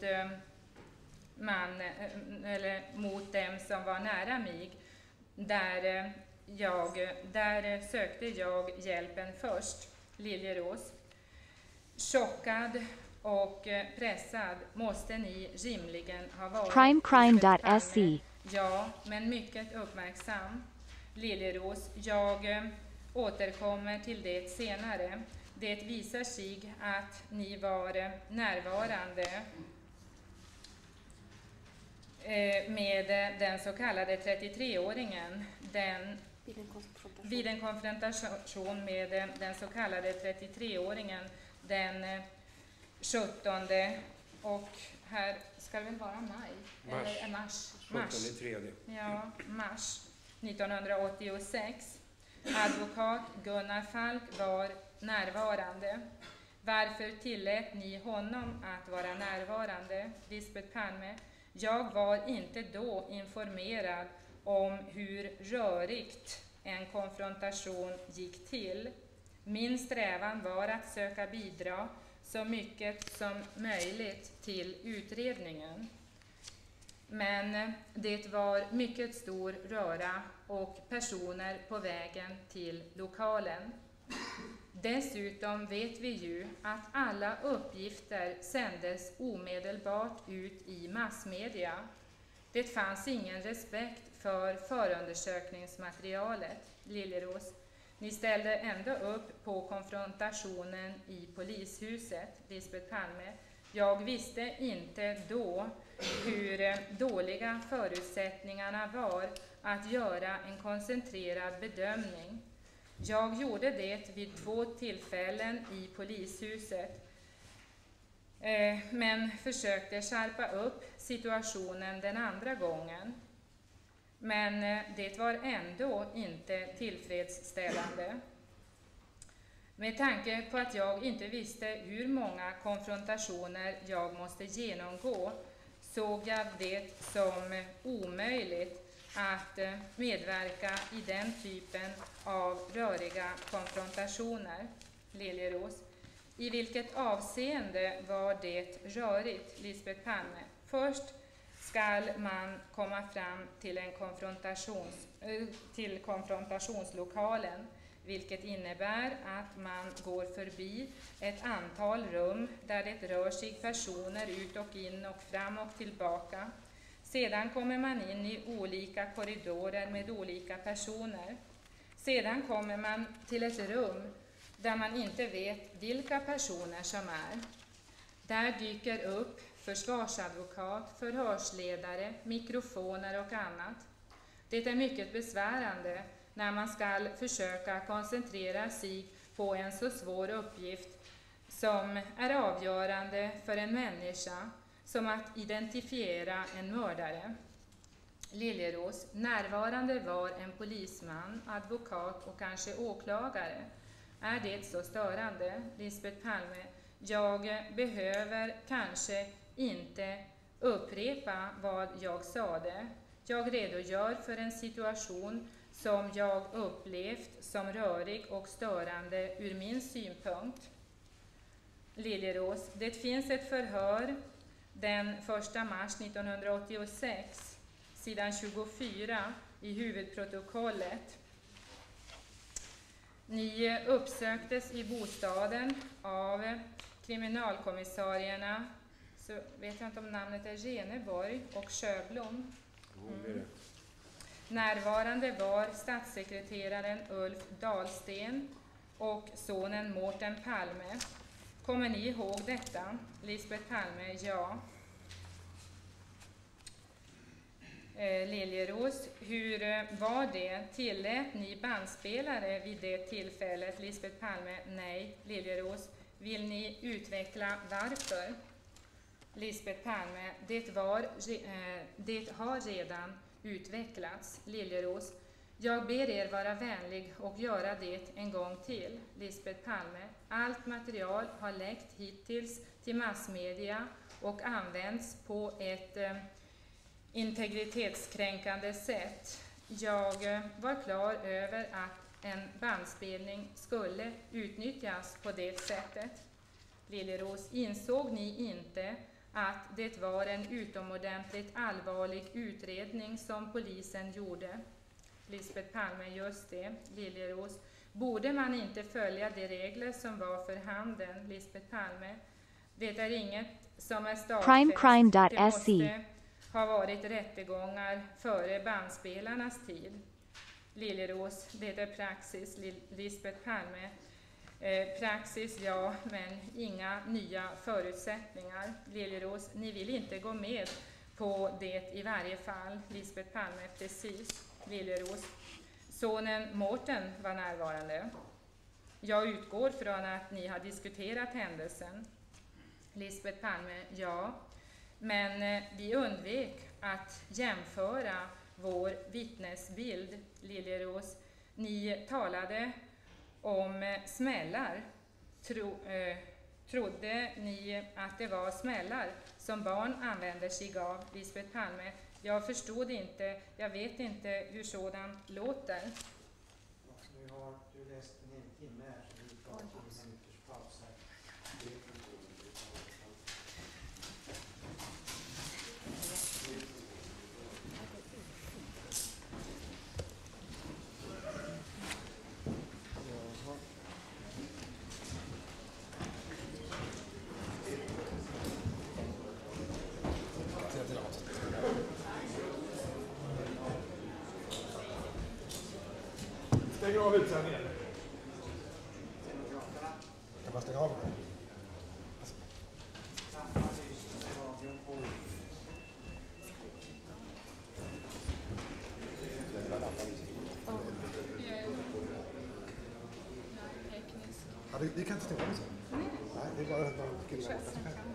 dem som var nära mig, där Där sökte jag hjälpen först, Liljeros. Chockad och pressad måste ni rimligen ha varit. Crimecrime.se. Ja, men mycket uppmärksam. Liljeros, jag återkommer till det senare. Det visar sig att ni var närvarande med den så kallade 33-åringen. Vid en konfrontation med den så kallade 33-åringen den 17 och här ska det väl vara mars 1986. Advokat Gunnar Falk var närvarande. Varför tillät ni honom att vara närvarande? Lisbeth Palme: jag var inte då informerad om hur rörigt en konfrontation gick till. Min strävan var att söka bidra så mycket som möjligt till utredningen. Men det var mycket stor röra och personer på vägen till lokalen. Dessutom vet vi ju att alla uppgifter sändes omedelbart ut i massmedia. Det fanns ingen respekt för förundersökningsmaterialet, Liljeros. Ni ställde ändå upp på konfrontationen i polishuset, Lisbeth Palme. Jag visste inte då hur dåliga förutsättningarna var att göra en koncentrerad bedömning. Jag gjorde det vid 2 tillfällen i polishuset, men försökte skärpa upp situationen den andra gången. Men det var ändå inte tillfredsställande. Med tanke på att jag inte visste hur många konfrontationer jag måste genomgå såg jag det som omöjligt att medverka i den typen av röriga konfrontationer. Liljeros: i vilket avseende var det rörigt, Lisbeth Palme? Först skall man komma fram till till konfrontationslokalen, vilket innebär att man går förbi ett antal rum där det rör sig personer ut och in och fram och tillbaka. Sedan kommer man in i olika korridorer med olika personer. Sedan kommer man till ett rum där man inte vet vilka personer som är. Där dyker upp försvarsadvokat, förhörsledare, mikrofoner och annat. Det är mycket besvärande när man ska försöka koncentrera sig på en så svår uppgift som är avgörande för en människa som att identifiera en mördare. Liljeros: närvarande var en polisman, advokat och kanske åklagare. Är det så störande? Lisbeth Palme: jag behöver kanske inte upprepa vad jag sade. Jag redogör för en situation som jag upplevt som rörig och störande ur min synpunkt. Liljeros: det finns ett förhör den 1 mars 1986, sidan 24 i huvudprotokollet. Ni uppsöktes i bostaden av kriminalkommissarierna, så vet jag inte om namnet är Reneborg och Sjöblom. Närvarande var statssekreteraren Ulf Dahlsten och sonen Mårten Palme. Kommer ni ihåg detta? Lisbeth Palme: ja. Liljeros: hur var det? Tillät ni bandspelare vid det tillfället? Lisbeth Palme: nej. Liljeros: vill ni utveckla varför? Lisbeth Palme: det har redan utvecklats. Liljeros: jag ber er vara vänlig och göra det en gång till. Lisbeth Palme: allt material har läckt hittills till massmedia och används på ett integritetskränkande sätt. Jag var klar över att en bandspelning skulle utnyttjas på det sättet. Liljeros: insåg ni inte att det var en utomordentligt allvarlig utredning som polisen gjorde? Lisbeth Palme, just det. Liljeros. Borde man inte följa de regler som var för handen, Lisbeth Palme? Det är inget som är stadfäst. Primecrime.se. Det måste ha varit rättegångar före bandspelarnas tid. Liljeros, det är praxis, Lisbeth Palme. Praxis, ja, men inga nya förutsättningar. Liljeros, ni vill inte gå med på det i varje fall. Lisbeth Palme, precis. Liljeros. Sonen Mårten var närvarande. Jag utgår från att ni har diskuterat händelsen. Lisbeth Palme, ja. Men vi undvek att jämföra vår vittnesbild. Liljeros, ni talade om smällar. Trodde ni att det var smällar som barn använder sig av? Lisbeth Palme, jag förstod inte. Jag vet inte hur sådant låter. Nu har du läst en timme här, så vi tar 10 minuters paus här. Stäng av utsändningen. Jag bara stänga av den. Ja, det kan inte stänga av så. Nej, det är bara att man killar borta sig själv.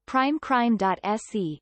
Primecrime.se.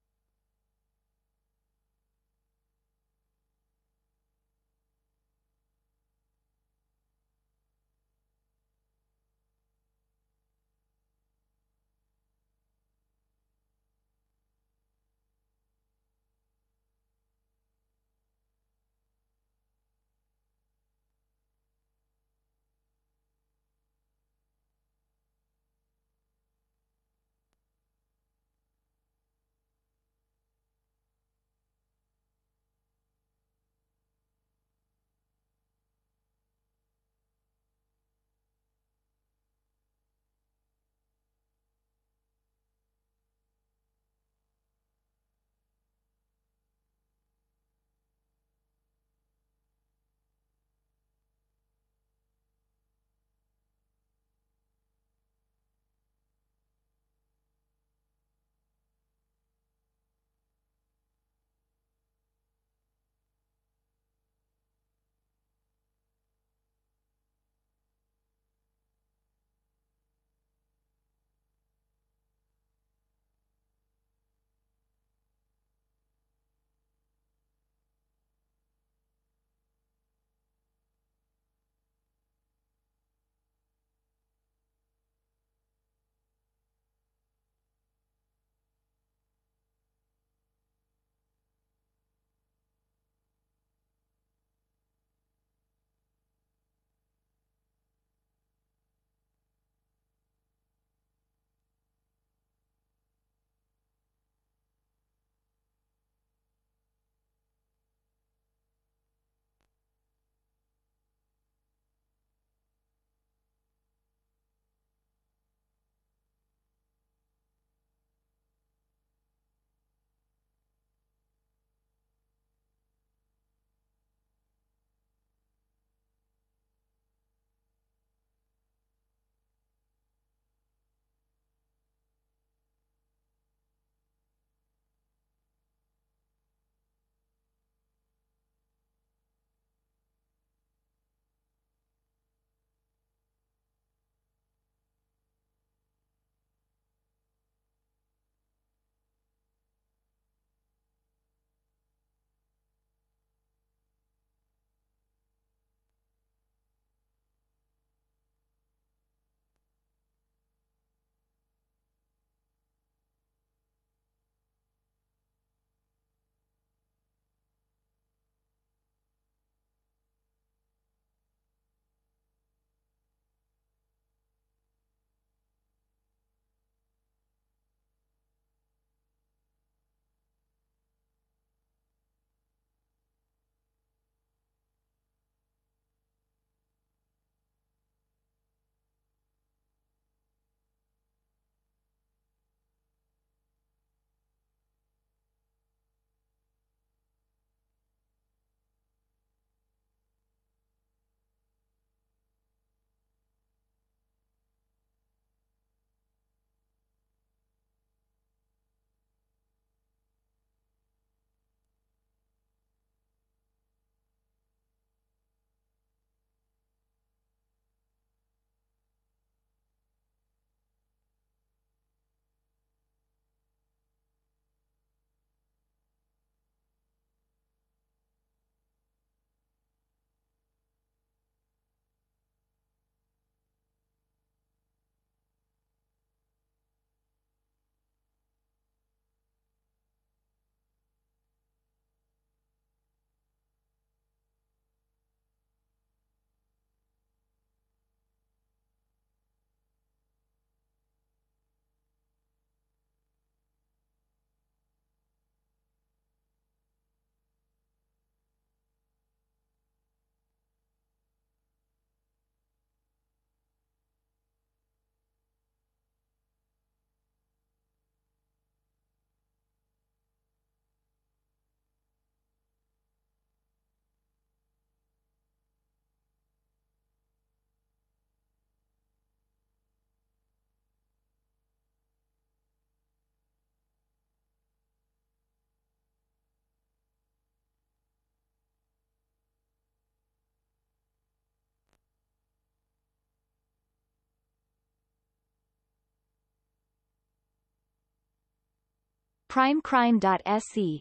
Crimecrime.se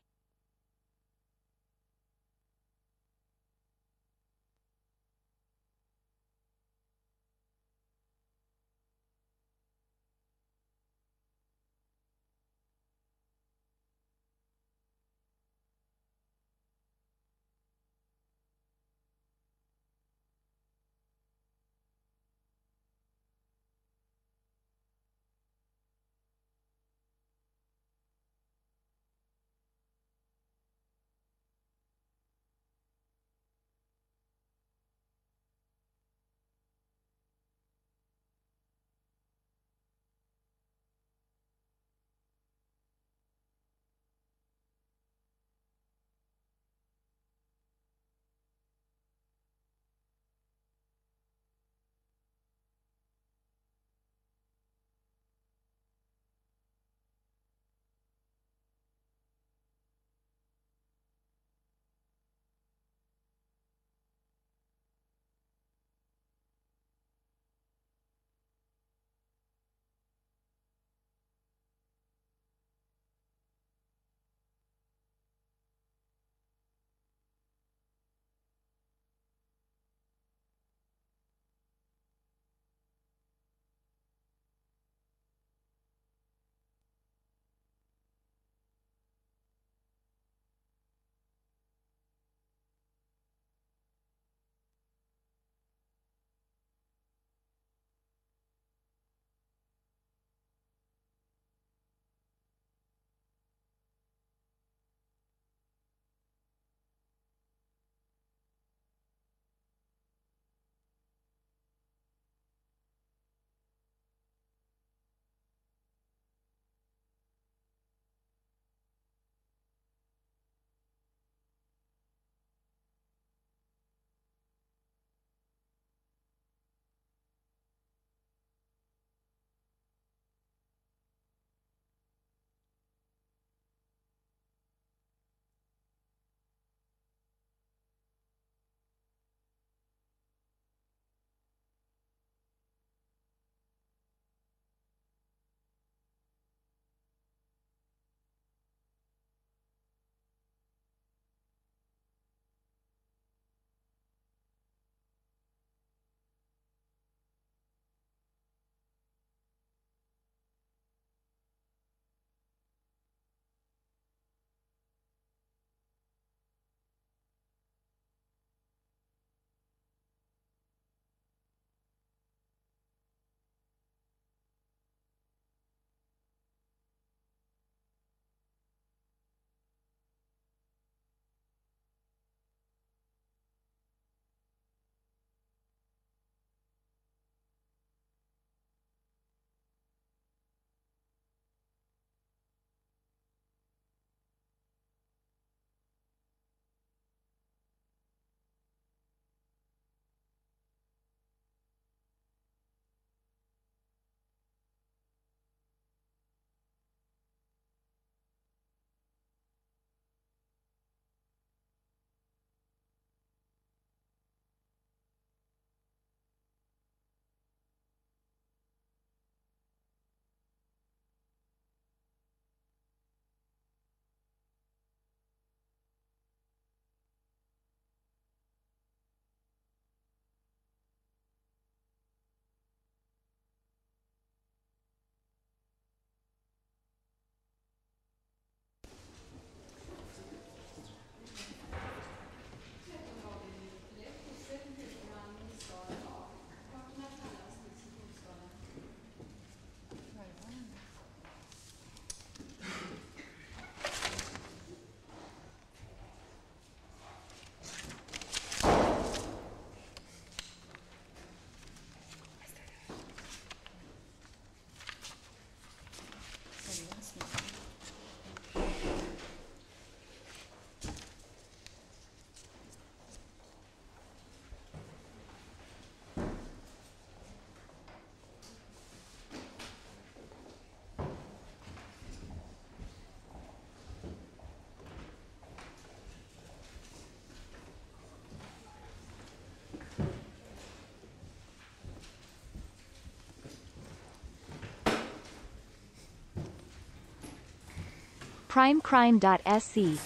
Crimecrime.se.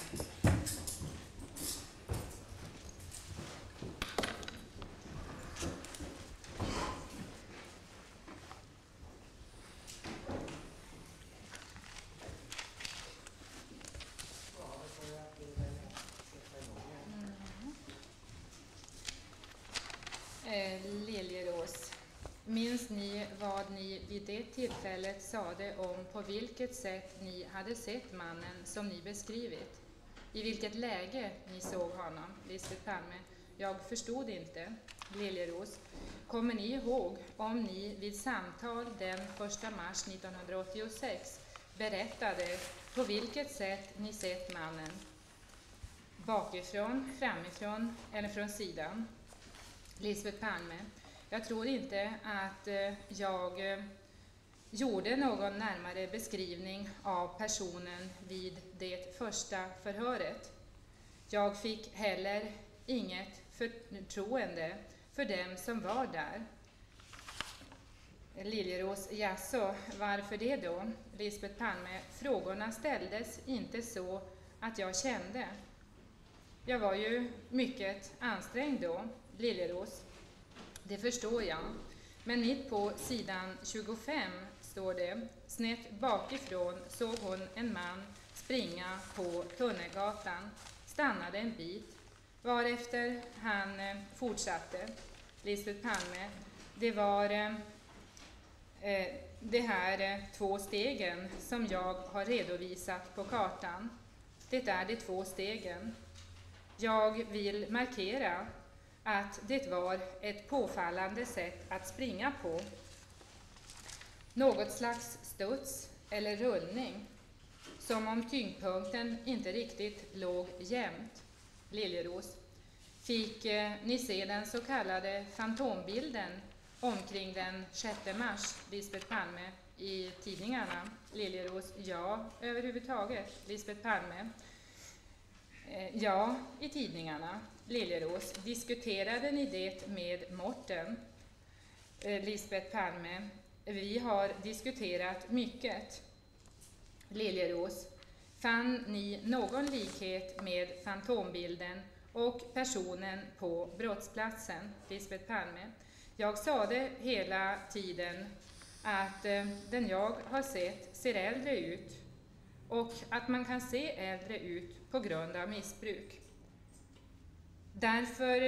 Liljerås. Minns ni vad ni vid det tillfället sade om på vilket sätt ni hade sett mannen som ni beskrivit? I vilket läge ni såg honom? Lisbeth Palme. Jag förstod inte. Liljerås. Kommer ni ihåg om ni vid samtal den 1 mars 1986 berättade på vilket sätt ni sett mannen? Bakifrån, framifrån eller från sidan? Lisbeth Palme. Jag tror inte att jag gjorde någon närmare beskrivning av personen vid det första förhöret. Jag fick heller inget förtroende för dem som var där. Liljerås. Jaså, varför det då? Lisbeth Palme. Frågorna ställdes inte så att jag kände. Jag var ju mycket ansträngd då. Liljerås. Det förstår jag. Men mitt på sidan 25 står det: snett bakifrån såg hon en man springa på Tunnelgatan, stannade en bit, varefter han fortsatte. Lisbeth Palme. Det var de här 2 stegen som jag har redovisat på kartan. Det är de 2 stegen. Jag vill markera att det var ett påfallande sätt att springa på. Något slags studs eller rullning, som om tyngdpunkten inte riktigt låg jämnt. Liljerås. Fick ni se den så kallade fantombilden omkring den 6 mars, Lisbeth Palme, i tidningarna? Liljerås. Ja, överhuvudtaget. Lisbeth Palme. Ja, i tidningarna. Liljerås. Diskuterade ni det med Morten? Lisbeth Palme. Vi har diskuterat mycket. Liljerås. Fann ni någon likhet med fantombilden och personen på brottsplatsen? Lisbeth Palme. Jag sade hela tiden att den jag har sett ser äldre ut och att man kan se äldre ut på grund av missbruk. Därför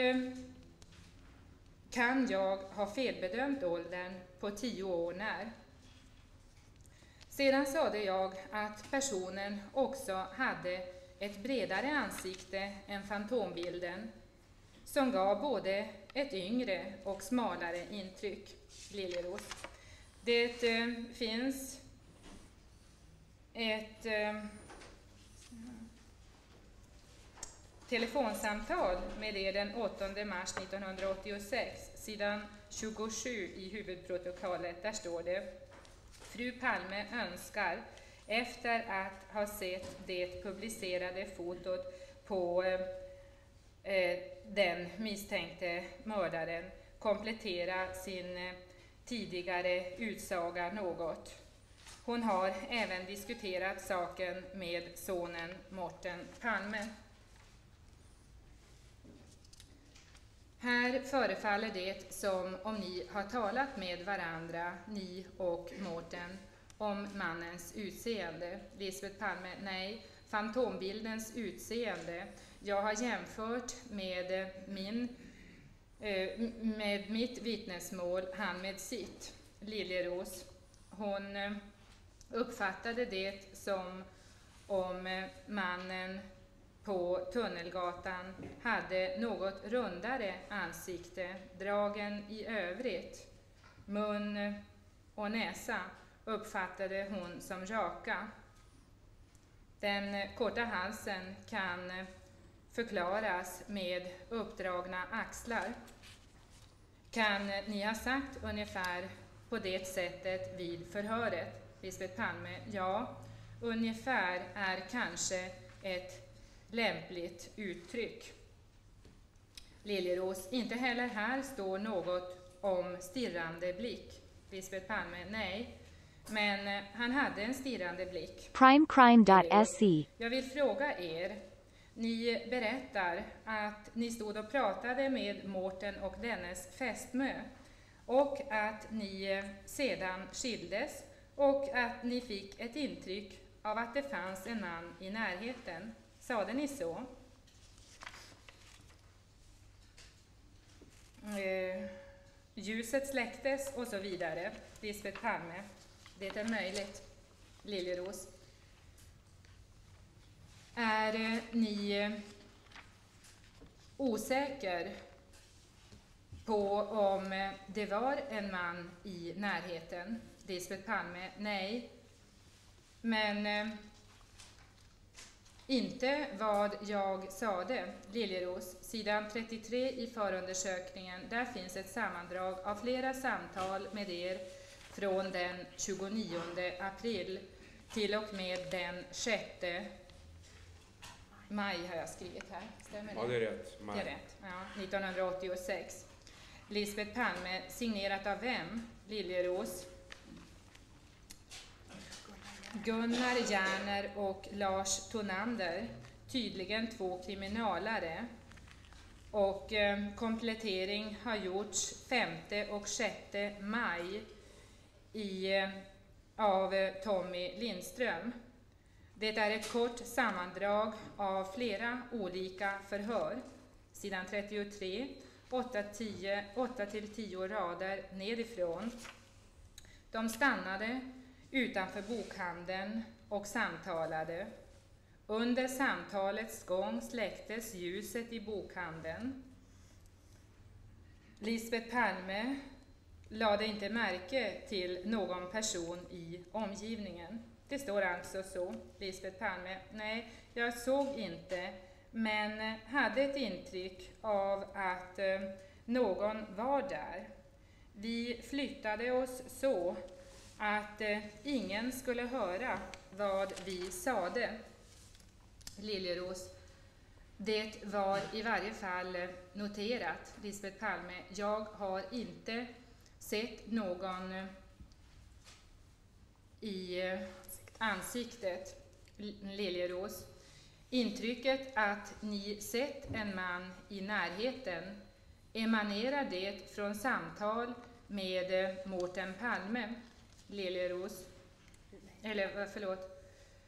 kan jag ha felbedömt åldern på 10 år när. Sedan sade jag att personen också hade ett bredare ansikte än fantombilden, som gav både ett yngre och smalare intryck. Liljerås. Det finns ett telefonsamtal med er den 8 mars 1986, sidan 27 i huvudprotokollet. Där står det: Fru Palme önskar, efter att ha sett det publicerade fotot på den misstänkte mördaren, komplettera sin tidigare utsaga något. Hon har även diskuterat saken med sonen Morten Palme. Här förefaller det som om ni har talat med varandra, ni och Morten, om mannens utseende. Lisbeth Palme. Nej, fantombildens utseende. Jag har jämfört med mitt vittnesmål, han med sitt. Liljerås. Hon uppfattade det som om mannen på Tunnelgatan hade något rundare ansikte, dragen i övrigt. Mun och näsa uppfattade hon som raka. Den korta halsen kan förklaras med uppdragna axlar. Kan ni ha sagt ungefär på det sättet vid förhöret? Lisbeth Palme. Ja, ungefär är kanske ett lämpligt uttryck. Liljerås. Inte heller här står något om stirrande blick. Lisbeth Palme. Nej, Men han hade en stirrande blick. Primecrime.se. Jag vill fråga er. Ni berättar att ni stod och pratade med Mårten och dennes fästmö och att ni sedan skildes och att ni fick ett intryck av att det fanns en man i närheten. Sade ni så? Ljuset släcktes och så vidare. Lisbeth Palme. Det är möjligt. Liljeros. Är ni osäker på om det var en man i närheten? Lisbeth Palme, nej. Men inte vad jag sade. Liljeros, sidan 33 i förundersökningen. Där finns ett sammandrag av flera samtal med er från den 29 april till och med den 6 maj har jag skrivit här. Stämmer det? Ja, det är rätt. Maj. Det är rätt. Ja, 1986. Lisbeth Palme, signerat av vem? Liljeros. Gunnar Järner och Lars Tonander. Tydligen 2 kriminalare. Och komplettering har gjorts 5 och 6 maj av Tommy Lindström. Det är ett kort sammandrag av flera olika förhör. Sidan 33, 8-10 rader nedifrån. De stannade utanför bokhandeln och samtalade. Under samtalets gång släcktes ljuset i bokhandeln. Lisbeth Palme lade inte märke till någon person i omgivningen. Det står alltså så, Lisbeth Palme. Nej, jag såg inte, men hade ett intryck av att någon var där. Vi flyttade oss så att ingen skulle höra vad vi sade. Liljeros. Det var i varje fall noterat, Lisbeth Palme. Jag har inte sett någon i ansiktet. Liljeros. Intrycket att ni sett en man i närheten, emanerar det från samtal med Mårten Palme? Liljeros. Eller förlåt.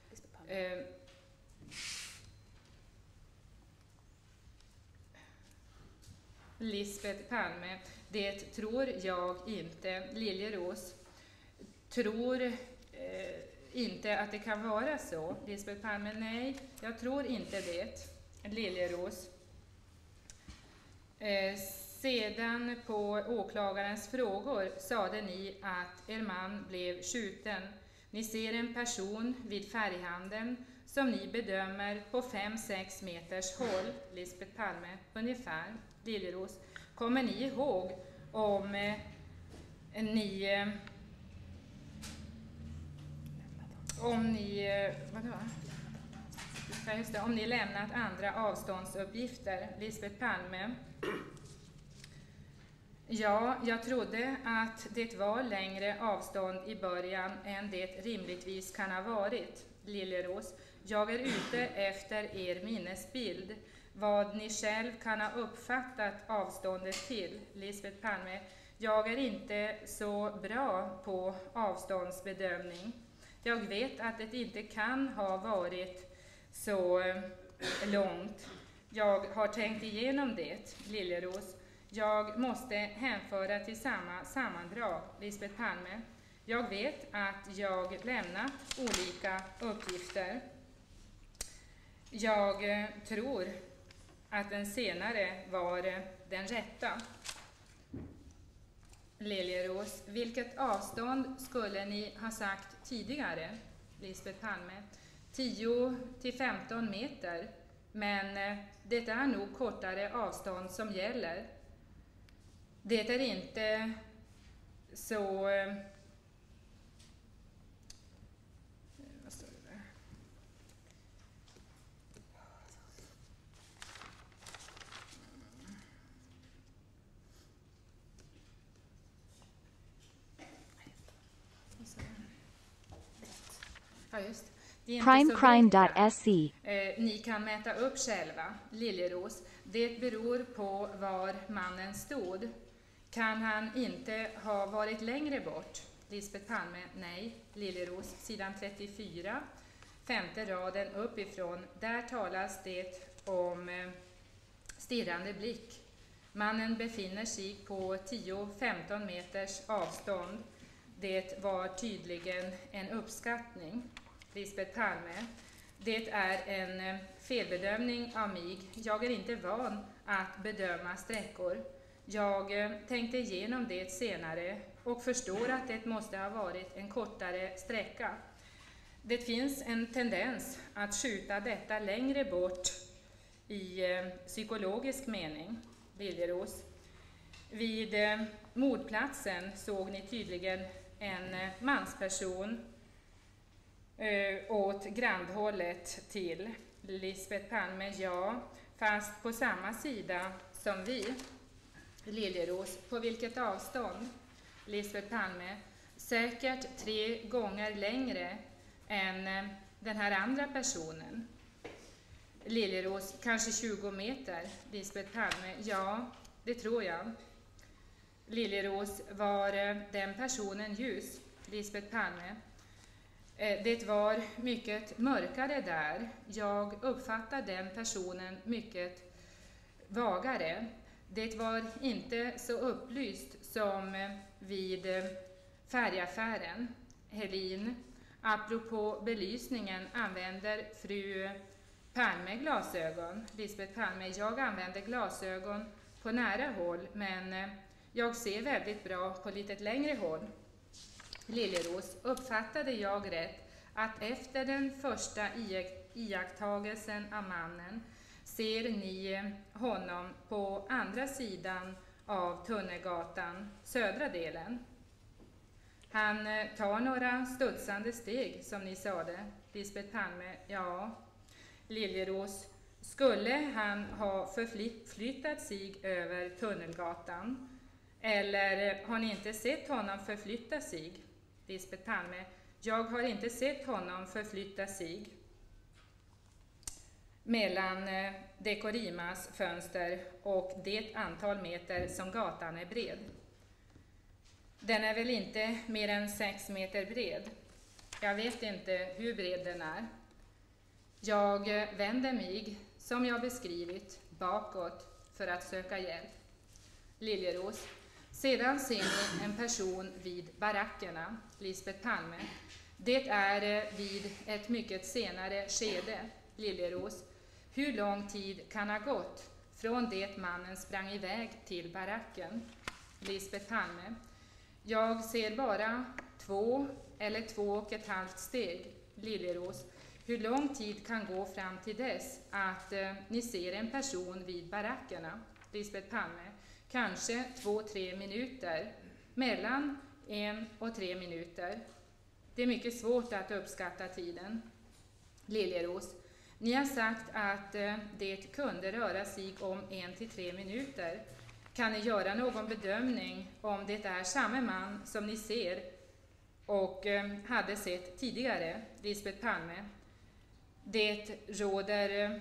Lisbeth Palme. Det tror jag inte. Liljeros. Tror inte att det kan vara så. Lisbeth Palme, nej, jag tror inte det. Liljeros. Sedan på åklagarens frågor sade ni att er man blev skjuten. Ni ser en person vid färghandeln som ni bedömer på 5-6 meters håll. Lisbeth Palme, ungefär. Liljeros. Kommer ni ihåg om om ni lämnat andra avståndsuppgifter? Lisbeth Palme. Ja, jag trodde att det var längre avstånd i början än det rimligtvis kan ha varit. Liljeros. Jag är ute efter er minnesbild. Vad ni själv kan ha uppfattat avståndet till. Lisbeth Palme. Jag är inte så bra på avståndsbedömning. Jag vet att det inte kan ha varit så långt. Jag har tänkt igenom det. Liljeros. Jag måste hänföra till samma sammandrag. Lisbeth Palme. Jag vet att jag lämnat olika uppgifter. Jag tror att den senare var den rätta. Liljeros. Vilket avstånd skulle ni ha sagt tidigare? Lisbeth Palme. 10-15 meter. Men det är nog kortare avstånd som gäller. Det är inte så... Vad står det där? Ja, just. Det är inte så Primecrime.se. Ni kan mäta upp själva, Liljeros. Det beror på var mannen stod. Kan han inte ha varit längre bort? Lisbeth Palme, nej. Liljeros, sidan 34, femte raden uppifrån. Där talas det om stirrande blick. Mannen befinner sig på 10-15 meters avstånd. Det var tydligen en uppskattning. Lisbeth Palme, det är en felbedömning av mig. Jag är inte van att bedöma sträckor. Jag tänkte igenom det senare och förstår att det måste ha varit en kortare sträcka. Det finns en tendens att skjuta detta längre bort i psykologisk mening. Liljeros. Vid mordplatsen såg ni tydligen en mansperson åt grannhållet till. Lisbeth Palme, ja, fast på samma sida som vi. Liljeros, på vilket avstånd? Lisbeth Palme, säkert 3 gånger längre än den här andra personen. Liljeros, kanske 20 meter. Lisbeth Palme, ja, det tror jag. Liljeros, var den personen ljus? Lisbeth Palme, det var mycket mörkare där. Jag uppfattar den personen mycket vagare. Det var inte så upplyst som vid färgaffären. Helin, apropå belysningen, använder fru Palme glasögon? Lisbeth Palme, jag använder glasögon på nära håll, men jag ser väldigt bra på lite längre håll. Liljeros, uppfattade jag rätt att efter den första iakttagelsen av mannen ser ni honom på andra sidan av Tunnelgatan, södra delen? Han tar några studsande steg, som ni sade. Lisbeth Palme, ja. Liljeros, skulle han ha förflyttat sig över Tunnelgatan? Eller har ni inte sett honom förflytta sig? Lisbeth Palme, jag har inte sett honom förflytta sig mellan Dekorimas fönster och det antal meter som gatan är bred. Den är väl inte mer än 6 meter bred. Jag vet inte hur bred den är. Jag vänder mig, som jag beskrivit, bakåt för att söka hjälp. Liljeros, sedan ser ni en person vid barackerna. Lisbeth Palme, det är vid ett mycket senare skede. Liljeros, hur lång tid kan ha gått från det mannen sprang iväg till baracken? Lisbeth Palme, jag ser bara 2 eller 2,5 steg. Liljeros, hur lång tid kan gå fram till dess att ni ser en person vid barackerna? Lisbeth Palme, kanske 2-3 minuter. Mellan 1 och 3 minuter. Det är mycket svårt att uppskatta tiden. Liljeros, ni har sagt att det kunde röra sig om 1-3 minuter. Kan ni göra någon bedömning om det är samma man som ni ser och hade sett tidigare? Lisbeth Palme, det råder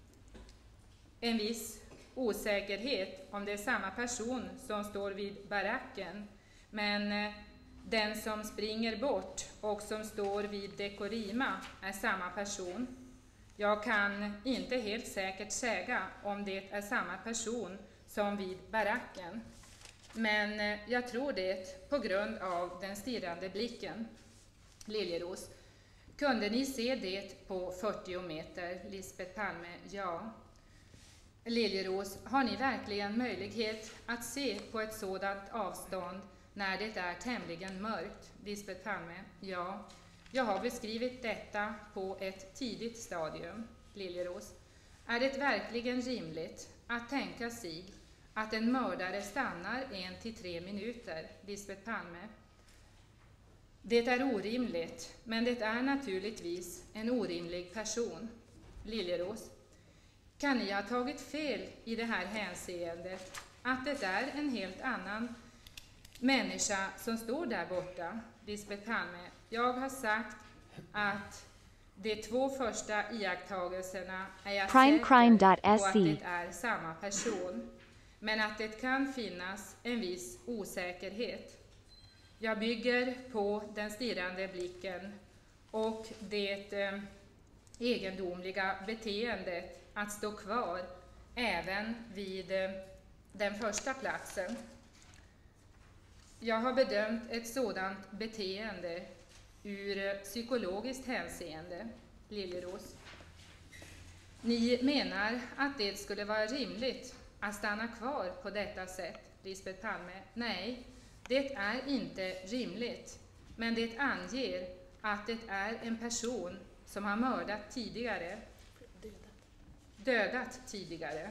en viss osäkerhet om det är samma person som står vid baracken, men den som springer bort och som står vid Dekorima är samma person. Jag kan inte helt säkert säga om det är samma person som vid baracken, men jag tror det på grund av den stirrande blicken. Liljeros, kunde ni se det på 40 meter? Lisbeth Palme, ja. Liljeros, har ni verkligen möjlighet att se på ett sådant avstånd när det är tämligen mörkt? Lisbeth Palme, ja. Jag har beskrivit detta på ett tidigt stadium. Liljeros, är det verkligen rimligt att tänka sig att en mördare stannar 1-3 minuter? Lisbeth Palme, det är orimligt, men det är naturligtvis en orimlig person. Liljeros, kan ni ha tagit fel i det här hänseendet, att det är en helt annan människa som står där borta? Lisbeth Palme, jag har sagt att de 2 första iakttagelserna är jag Primecrime.se. säker på att det är samma person, men att det kan finnas en viss osäkerhet. Jag bygger på den stirrande blicken och det egendomliga beteendet att stå kvar även vid den första platsen. Jag har bedömt ett sådant beteende ur psykologiskt hänseende, Liljeros. Ni menar att det skulle vara rimligt att stanna kvar på detta sätt, Lisbeth Palme. Nej, det är inte rimligt, men det anger att det är en person som har mördat tidigare, dödat tidigare.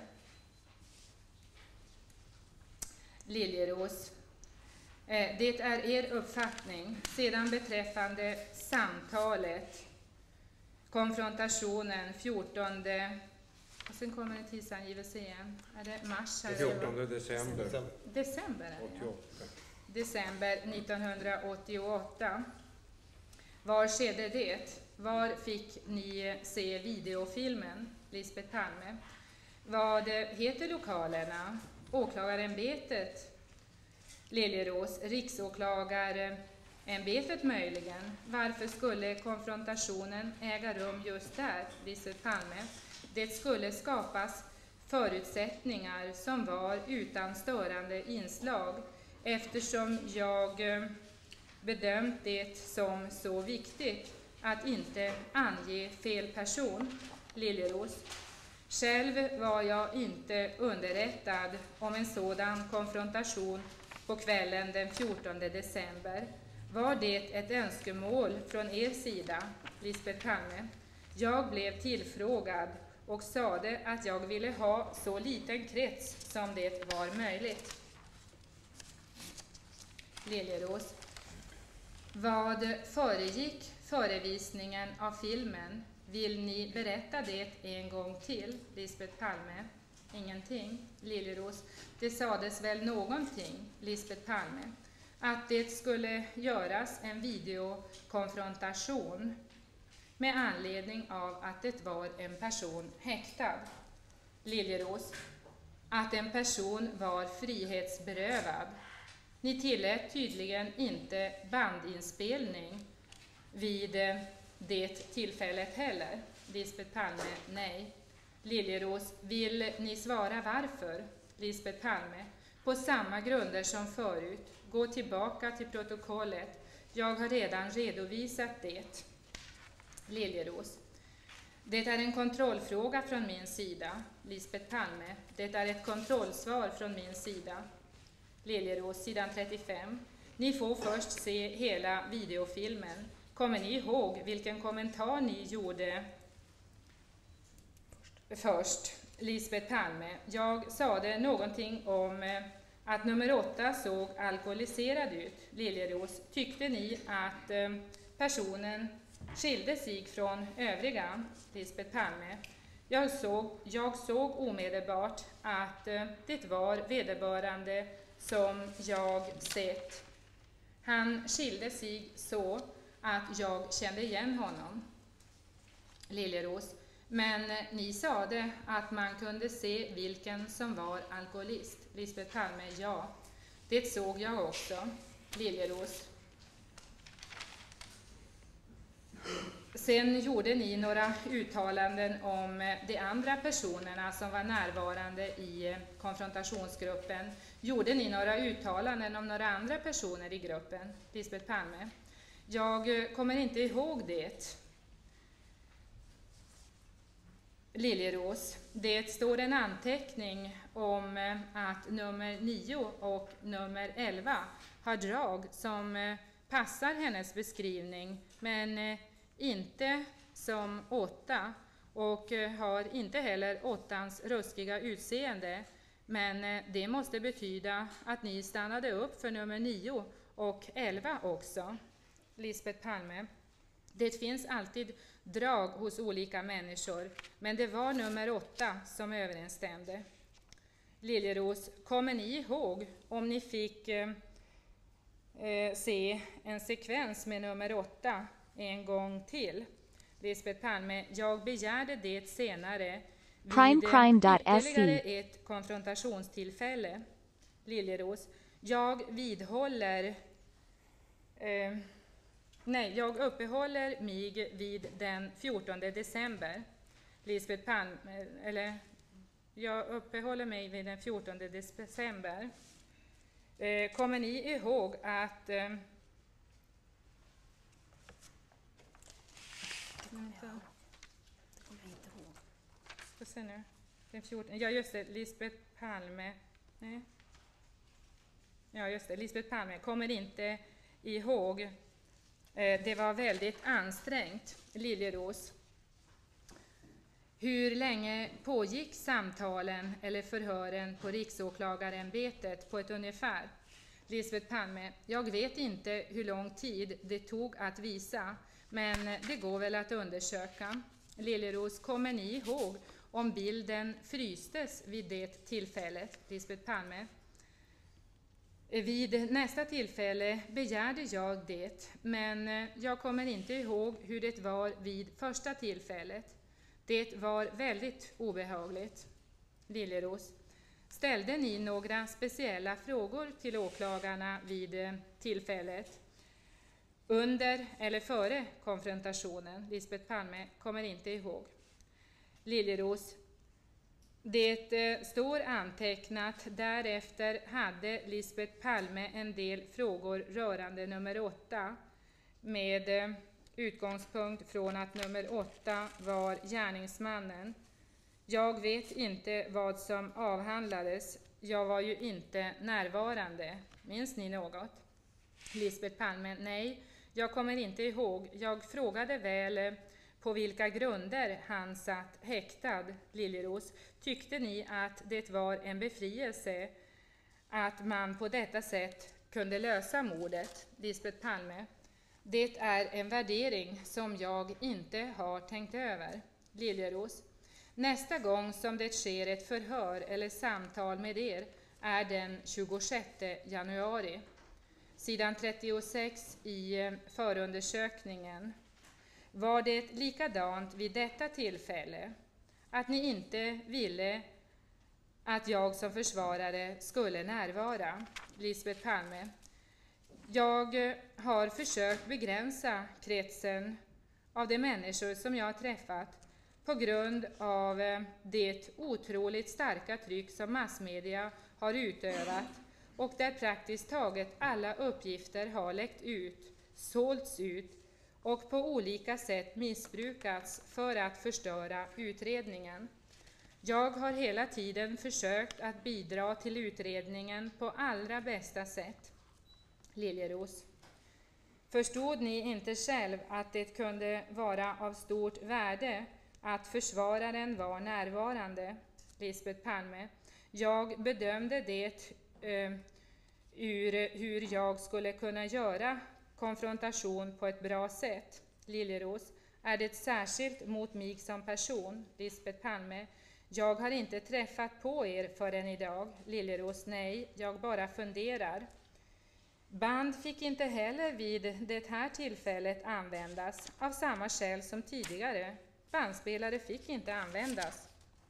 Liljeros. Det är er uppfattning. Sedan beträffande samtalet, konfrontationen 14. Och sen kommer en tidsangivelse igen. Är det mars? 14 december. December är det, ja. 88. December 1988. Var skedde det? Var fick ni se videofilmen, Lisbeth Palme? Vad heter lokalerna? Åklagarämbetet? Liljeros, riksåklagarämbetet möjligen. Varför skulle konfrontationen äga rum just där, Lisbeth Palme? Det skulle skapas förutsättningar som var utan störande inslag, eftersom jag bedömt det som så viktigt att inte ange fel person, Liljeros. Själv var jag inte underrättad om en sådan konfrontation på kvällen den 14 december. Var det ett önskemål från er sida, Lisbeth Palme? Jag blev tillfrågad och sade att jag ville ha så liten krets som det var möjligt. Liljeros. Vad föregick förevisningen av filmen? Vill ni berätta det en gång till, Lisbeth Palme? Ingenting. Liljeros. Det sades väl någonting, Lisbeth Palme, att det skulle göras en videokonfrontation med anledning av att det var en person häktad. Liljeros. Att en person var frihetsberövad. Ni tillät tydligen inte bandinspelning vid det tillfället heller. Lisbeth Palme, nej. Liljeros, vill ni svara varför? Lisbeth Palme, på samma grunder som förut. Gå tillbaka till protokollet. Jag har redan redovisat det. Liljeros. Det är en kontrollfråga från min sida. Lisbeth Palme. Det är ett kontrollsvar från min sida. Liljeros, sidan 35. Ni får först se hela videofilmen. Kommer ni ihåg vilken kommentar ni gjorde först? Lisbeth Palme. Jag sade någonting om att nummer 8 såg alkoholiserad ut. Liljeros. Tyckte ni att personen skilde sig från övriga? Lisbeth Palme. Jag såg omedelbart att det var vederbörande som jag sett. Han skilde sig så att jag kände igen honom. Liljeros. Men ni sade att man kunde se vilken som var alkoholist. Lisbeth Palme. Ja, det såg jag också. Liljeros. Sen gjorde ni några uttalanden om de andra personerna som var närvarande i konfrontationsgruppen. Gjorde ni några uttalanden om några andra personer i gruppen? Lisbeth Palme. Jag kommer inte ihåg det. Liljeros. Det står en anteckning om att nummer 9 och nummer 11 har drag som passar hennes beskrivning, men inte som 8, och har inte heller 8:ans ruskiga utseende. Men det måste betyda att ni stannade upp för nummer 9 och 11 också. Lisbeth Palme. Det finns alltid drag hos olika människor, men det var nummer 8 som överensstämde. Liljeros. Kommer ni ihåg om ni fick se en sekvens med nummer 8 en gång till. Lisbeth Palme, jag begärde det senare vid Primecrime.se. ytterligare ett konfrontationstillfälle. Liljeros, jag vidhåller... jag uppehåller mig vid den 14 december. Lisbeth Palme, jag uppehåller mig vid den 14 december. Kommer ni ihåg att... Det kommer jag inte ihåg. Får se nu. Den 14, ja just det, Lisbeth Palme. Nej. Ja just det, Lisbeth Palme kommer inte ihåg. Det var väldigt ansträngt, Liljeros. Hur länge pågick samtalen eller förhören på Riksåklagarämbetet på ett ungefär? Lisbeth Palme, jag vet inte hur lång tid det tog att visa, men det går väl att undersöka. Liljeros, kommer ni ihåg om bilden frystes vid det tillfället? Lisbeth Palme, vid nästa tillfälle begärde jag det, men jag kommer inte ihåg hur det var vid första tillfället. Det var väldigt obehagligt. Liljeros, ställde ni några speciella frågor till åklagarna vid tillfället? Under eller före konfrontationen? Lisbeth Palme kommer inte ihåg. Liljeros, det står antecknat. Därefter hade Lisbeth Palme en del frågor rörande nummer 8 med utgångspunkt från att nummer 8 var gärningsmannen. Jag vet inte vad som avhandlades. Jag var ju inte närvarande. Minns ni något? Lisbeth Palme, nej, jag kommer inte ihåg. Jag frågade väl på vilka grunder han satt häktad. Liljeros, tyckte ni att det var en befrielse att man på detta sätt kunde lösa mordet? Lisbeth Palme, det är en värdering som jag inte har tänkt över. Liljeros, nästa gång som det sker ett förhör eller samtal med er är den 26 januari. Sidan 36 i förundersökningen. Var det likadant vid detta tillfälle? Att ni inte ville att jag som försvarare skulle närvara? Lisbeth Palme, jag har försökt begränsa kretsen av de människor som jag har träffat på grund av det otroligt starka tryck som massmedia har utövat och där praktiskt taget alla uppgifter har läckt ut, sålts ut och på olika sätt missbrukats för att förstöra utredningen. Jag har hela tiden försökt att bidra till utredningen på allra bästa sätt. Liljeros, förstod ni inte själv att det kunde vara av stort värde att försvararen var närvarande? Lisbeth Palme, jag bedömde det ur hur jag skulle kunna göra konfrontation på ett bra sätt. Liljeros, är det särskilt mot mig som person? Lisbeth Palme, jag har inte träffat på er förrän idag. Liljeros, nej, jag bara funderar. Band fick inte heller vid det här tillfället användas av samma skäl som tidigare. Bandspelare fick inte användas.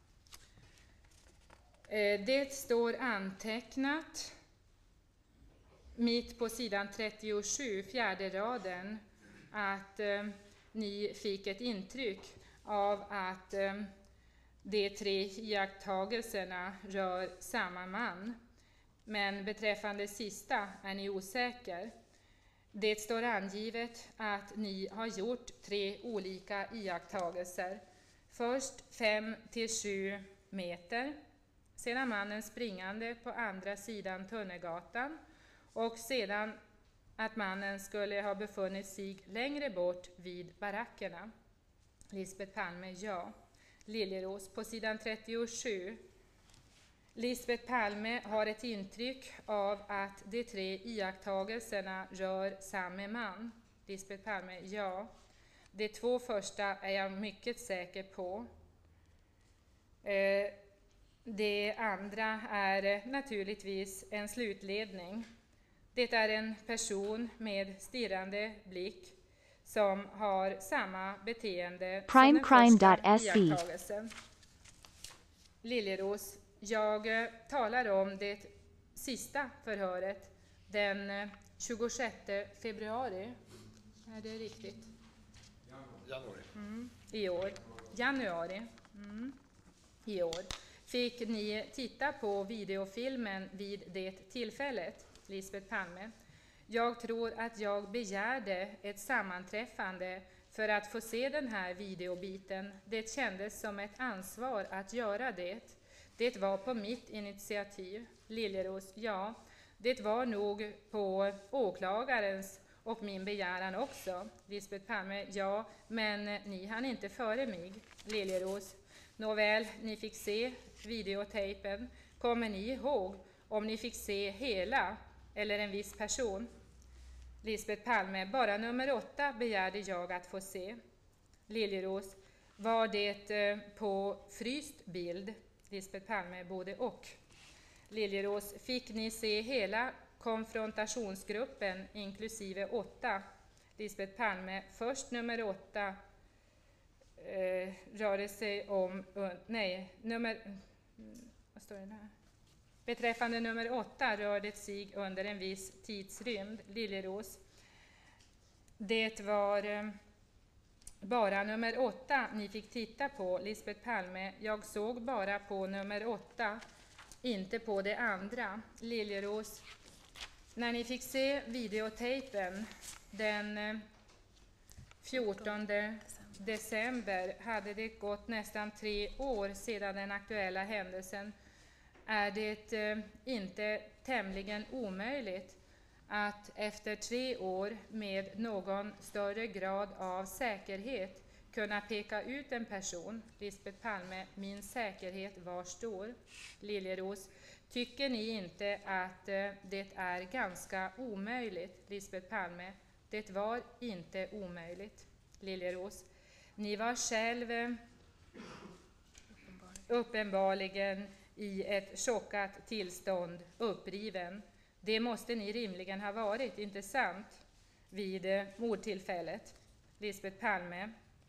Det står antecknat mitt på sidan 37, fjärde raden, att ni fick ett intryck av att de 3 iakttagelserna rör samma man. Men beträffande sista är ni osäker. Det står angivet att ni har gjort 3 olika iakttagelser. Först 5 till 7 meter. Sedan mannen springande på andra sidan Tunnelgatan. Och sedan att mannen skulle ha befunnit sig längre bort vid barackerna. Lisbeth Palme, ja. Liljeros, på sidan 37. Lisbeth Palme har ett intryck av att de 3 iakttagelserna rör samma man. Lisbeth Palme, ja. De 2 första är jag mycket säker på. Det andra är naturligtvis en slutledning. Det är en person med stirrande blick som har samma beteende Primecrime.se. som den första iakttagelsen. Liljeros, jag talar om det sista förhöret den 26 februari. Är det riktigt? Januari. I år. Januari. I år. Fick ni titta på videofilmen vid det tillfället, Lisbeth Palme? Jag tror att jag begärde ett sammanträffande för att få se den här videobiten. Det kändes som ett ansvar att göra det. Det var på mitt initiativ. Liljeros, ja. Det var nog på åklagarens och min begäran också. Lisbeth Palme, ja, men ni hann inte före mig. Liljeros, nåväl, ni fick se videotejpen. Kommer ni ihåg om ni fick se hela eller en viss person? Lisbeth Palme, bara nummer 8 begärde jag att få se. Liljeros, var det på fryst bild? Lisbeth Palme, både och. Liljeros, fick ni se hela konfrontationsgruppen inklusive 8? Lisbeth Palme, först nummer 8 rör det sig om, vad står det här? Beträffande nummer 8 rör det sig under en viss tidsrymd. Liljeros, det var bara nummer 8 ni fick titta på. Lisbeth Palme, jag såg bara på nummer 8, inte på det andra. Liljeros, när ni fick se videotejpen den 14 december hade det gått nästan 3 år sedan den aktuella händelsen. Är det inte tämligen omöjligt att efter 3 år med någon större grad av säkerhet kunna peka ut en person? Lisbeth Palme, min säkerhet var stor. Liljeros, tycker ni inte att det är ganska omöjligt? Lisbeth Palme, det var inte omöjligt. Liljeros, ni var själv uppenbarligen i ett chockat tillstånd, uppriven. Det måste ni rimligen ha varit, inte sant? Vid mordtillfället. Lisbeth Palme,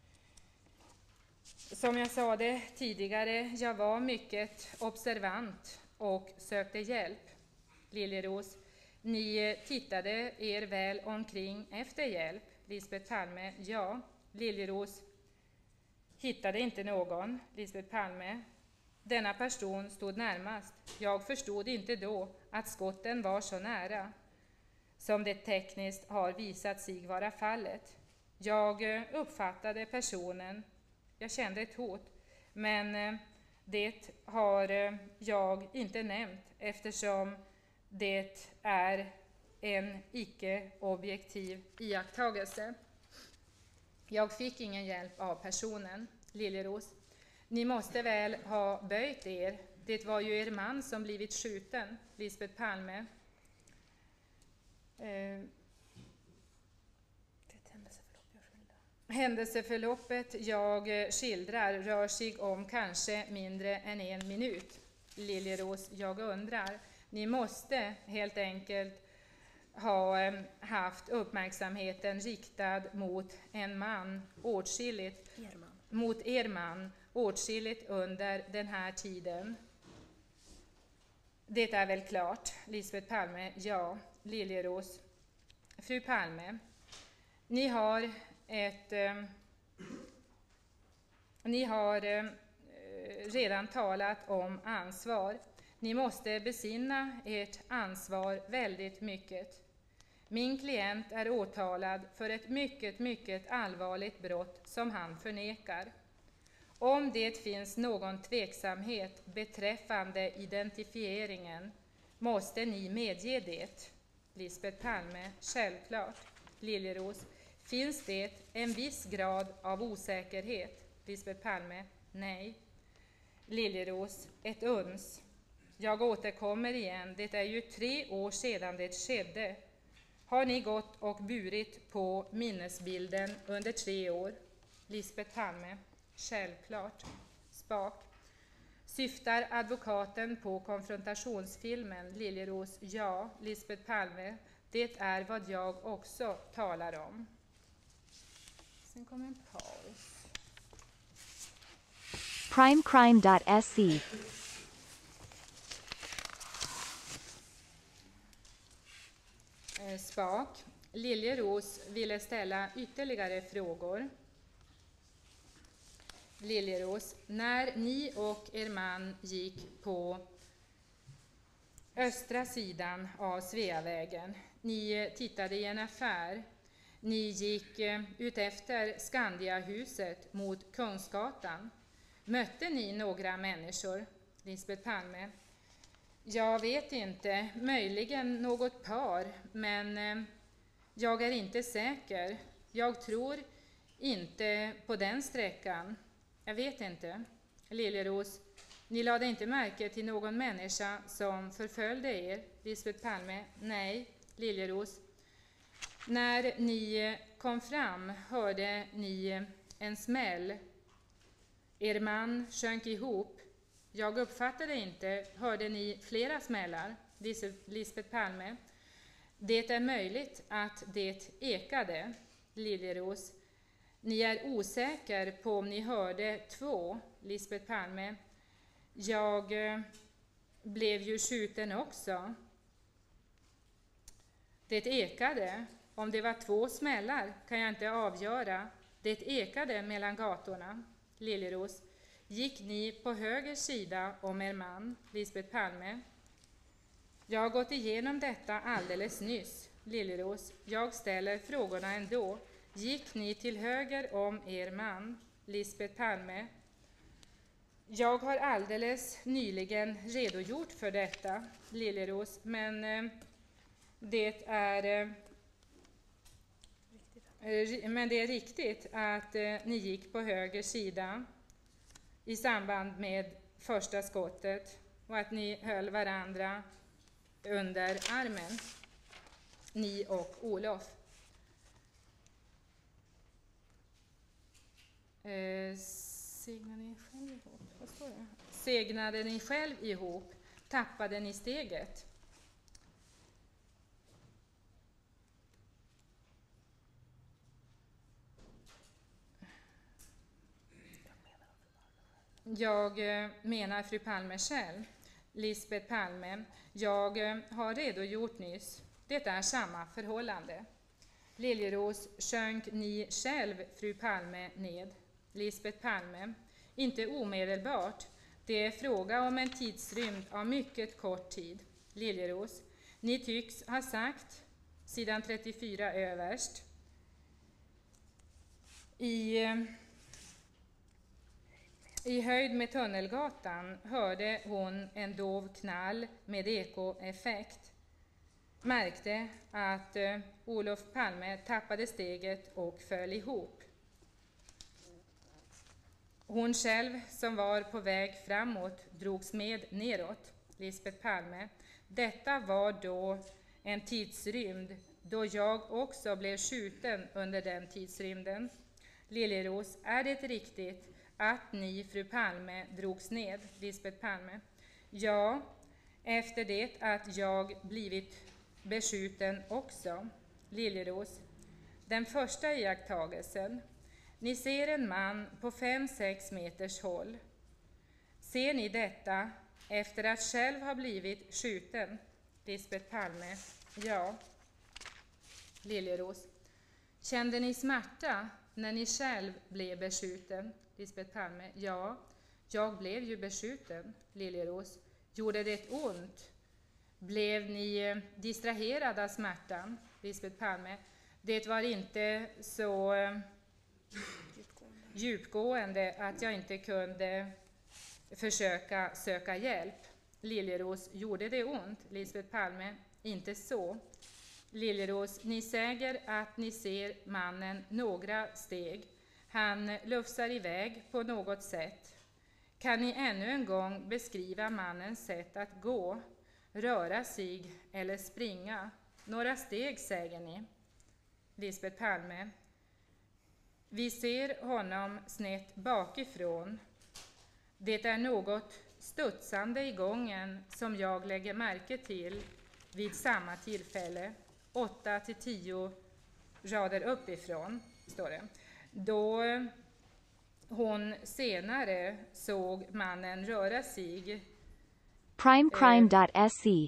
som jag sa det tidigare, jag var mycket observant och sökte hjälp. Liljeros, ni tittade er väl omkring efter hjälp? Lisbeth Palme, ja. Liljeros, hittade inte någon? Lisbeth Palme, denna person stod närmast. Jag förstod inte då att skotten var så nära som det tekniskt har visat sig vara fallet. Jag uppfattade personen, jag kände ett hot, men det har jag inte nämnt eftersom det är en icke-objektiv iakttagelse. Jag fick ingen hjälp av personen. Liljeros, ni måste väl ha böjt er. Det var ju er man som blivit skjuten. Lisbeth Palme. Händelseförloppet jag skildrar rör sig om kanske mindre än 1 minut. Liljeros, jag undrar. Ni måste helt enkelt ha haft uppmärksamheten riktad mot en man åtskilligt. Mot er man åtskilligt under den här tiden. Det är väl klart. Lisbeth Palme, ja. Liljeros, fru Palme, ni har redan talat om ansvar. Ni måste besinna ert ansvar väldigt mycket. Min klient är åtalad för ett mycket allvarligt brott som han förnekar. Om det finns någon tveksamhet beträffande identifieringen måste ni medge det. Lisbeth Palme, självklart. Liljeros, finns det en viss grad av osäkerhet? Lisbeth Palme, nej. Liljeros, ett uns. Jag återkommer igen, det är ju 3 år sedan det skedde. Har ni gått och burit på minnesbilden under 3 år? Lisbeth Palme, självklart. Spak. Syftar advokaten på konfrontationsfilmen? Liljeros, ja. Lisbeth Palme, det är vad jag också talar om. Sen kommer en paus. Primecrime.se. Spak. Liljeros ville ställa ytterligare frågor. Liljeros, när ni och er man gick på östra sidan av Sveavägen, ni tittade i en affär, ni gick ut efter Skandiahuset mot Kungsgatan. Mötte ni några människor? Lisbeth Palme. Jag vet inte, möjligen något par, men jag är inte säker. Jag tror inte på den sträckan. Jag vet inte. Liljeros, ni lade inte märke till någon människa som förföljde er? Lisbeth Palme. Nej. Liljeros. När ni kom fram hörde ni en smäll. Er man sjönk ihop. Jag uppfattade inte. Hörde ni flera smällar? Lisbeth Palme. Det är möjligt att det ekade. Liljeros. Ni är osäker på om ni hörde 2. Lisbeth Palme. Jag blev ju skjuten också. Det ekade. Om det var 2 smällar kan jag inte avgöra. Det ekade mellan gatorna. Liljeros. Gick ni på höger sida om er man? Lisbeth Palme. Jag har gått igenom detta alldeles nyss. Liljeros. Jag ställer frågorna ändå. Gick ni till höger om er man? Lisbeth Palme. Jag har alldeles nyligen redogjort för detta. Liljeros. Men det är riktigt att ni gick på höger sida i samband med första skottet och att ni höll varandra under armen, ni och Olof. Segnade ni själv ihop? Vad står det? Segnade ni själv ihop? Tappade ni steget? Jag menar fru Palme själv. Lisbeth Palme. Jag har redogjort nyss. Det är samma förhållande. Liljeros. Sjönk ni själv, fru Palme, ned? Lisbeth Palme. Inte omedelbart. Det är fråga om en tidsrymd av mycket kort tid. Liljeros. Ni tycks ha sagt, sidan 34 överst, i höjd med Tunnelgatan hörde hon en dov knall med ekoeffekt. Märkte att Olof Palme tappade steget och föll ihop. Hon själv som var på väg framåt drogs med neråt. Lisbeth Palme. Detta var då en tidsrymd då jag också blev skjuten under den tidsrymden. Liljeros. Är det riktigt att ni, fru Palme, drogs ned? Lisbeth Palme. Ja, efter det att jag blivit beskjuten också. Liljeros. Den första iakttagelsen. Ni ser en man på 5-6 meters håll. Ser ni detta efter att själv ha blivit skjuten? Lisbeth Palme. Ja. Liljeros. Kände ni smärta när ni själv blev beskjuten? Lisbeth Palme. Ja, jag blev ju beskjuten. Liljeros. Gjorde det ont? Blev ni distraherade av smärtan? Lisbeth Palme. Det var inte så djupgående att jag inte kunde försöka söka hjälp. Liljeros. Gjorde det ont? Lisbeth Palme. Inte så. Liljeros. Ni säger att ni ser mannen några steg. Han lufsar iväg på något sätt. Kan ni ännu en gång beskriva mannens sätt att gå, röra sig eller springa? Några steg säger ni. Lisbeth Palme. Vi ser honom snett bakifrån. Det är något studsande i gången som jag lägger märke till vid samma tillfälle. 8-10 rader uppifrån, står det. då hon senare såg mannen röra sig, Primecrime.se.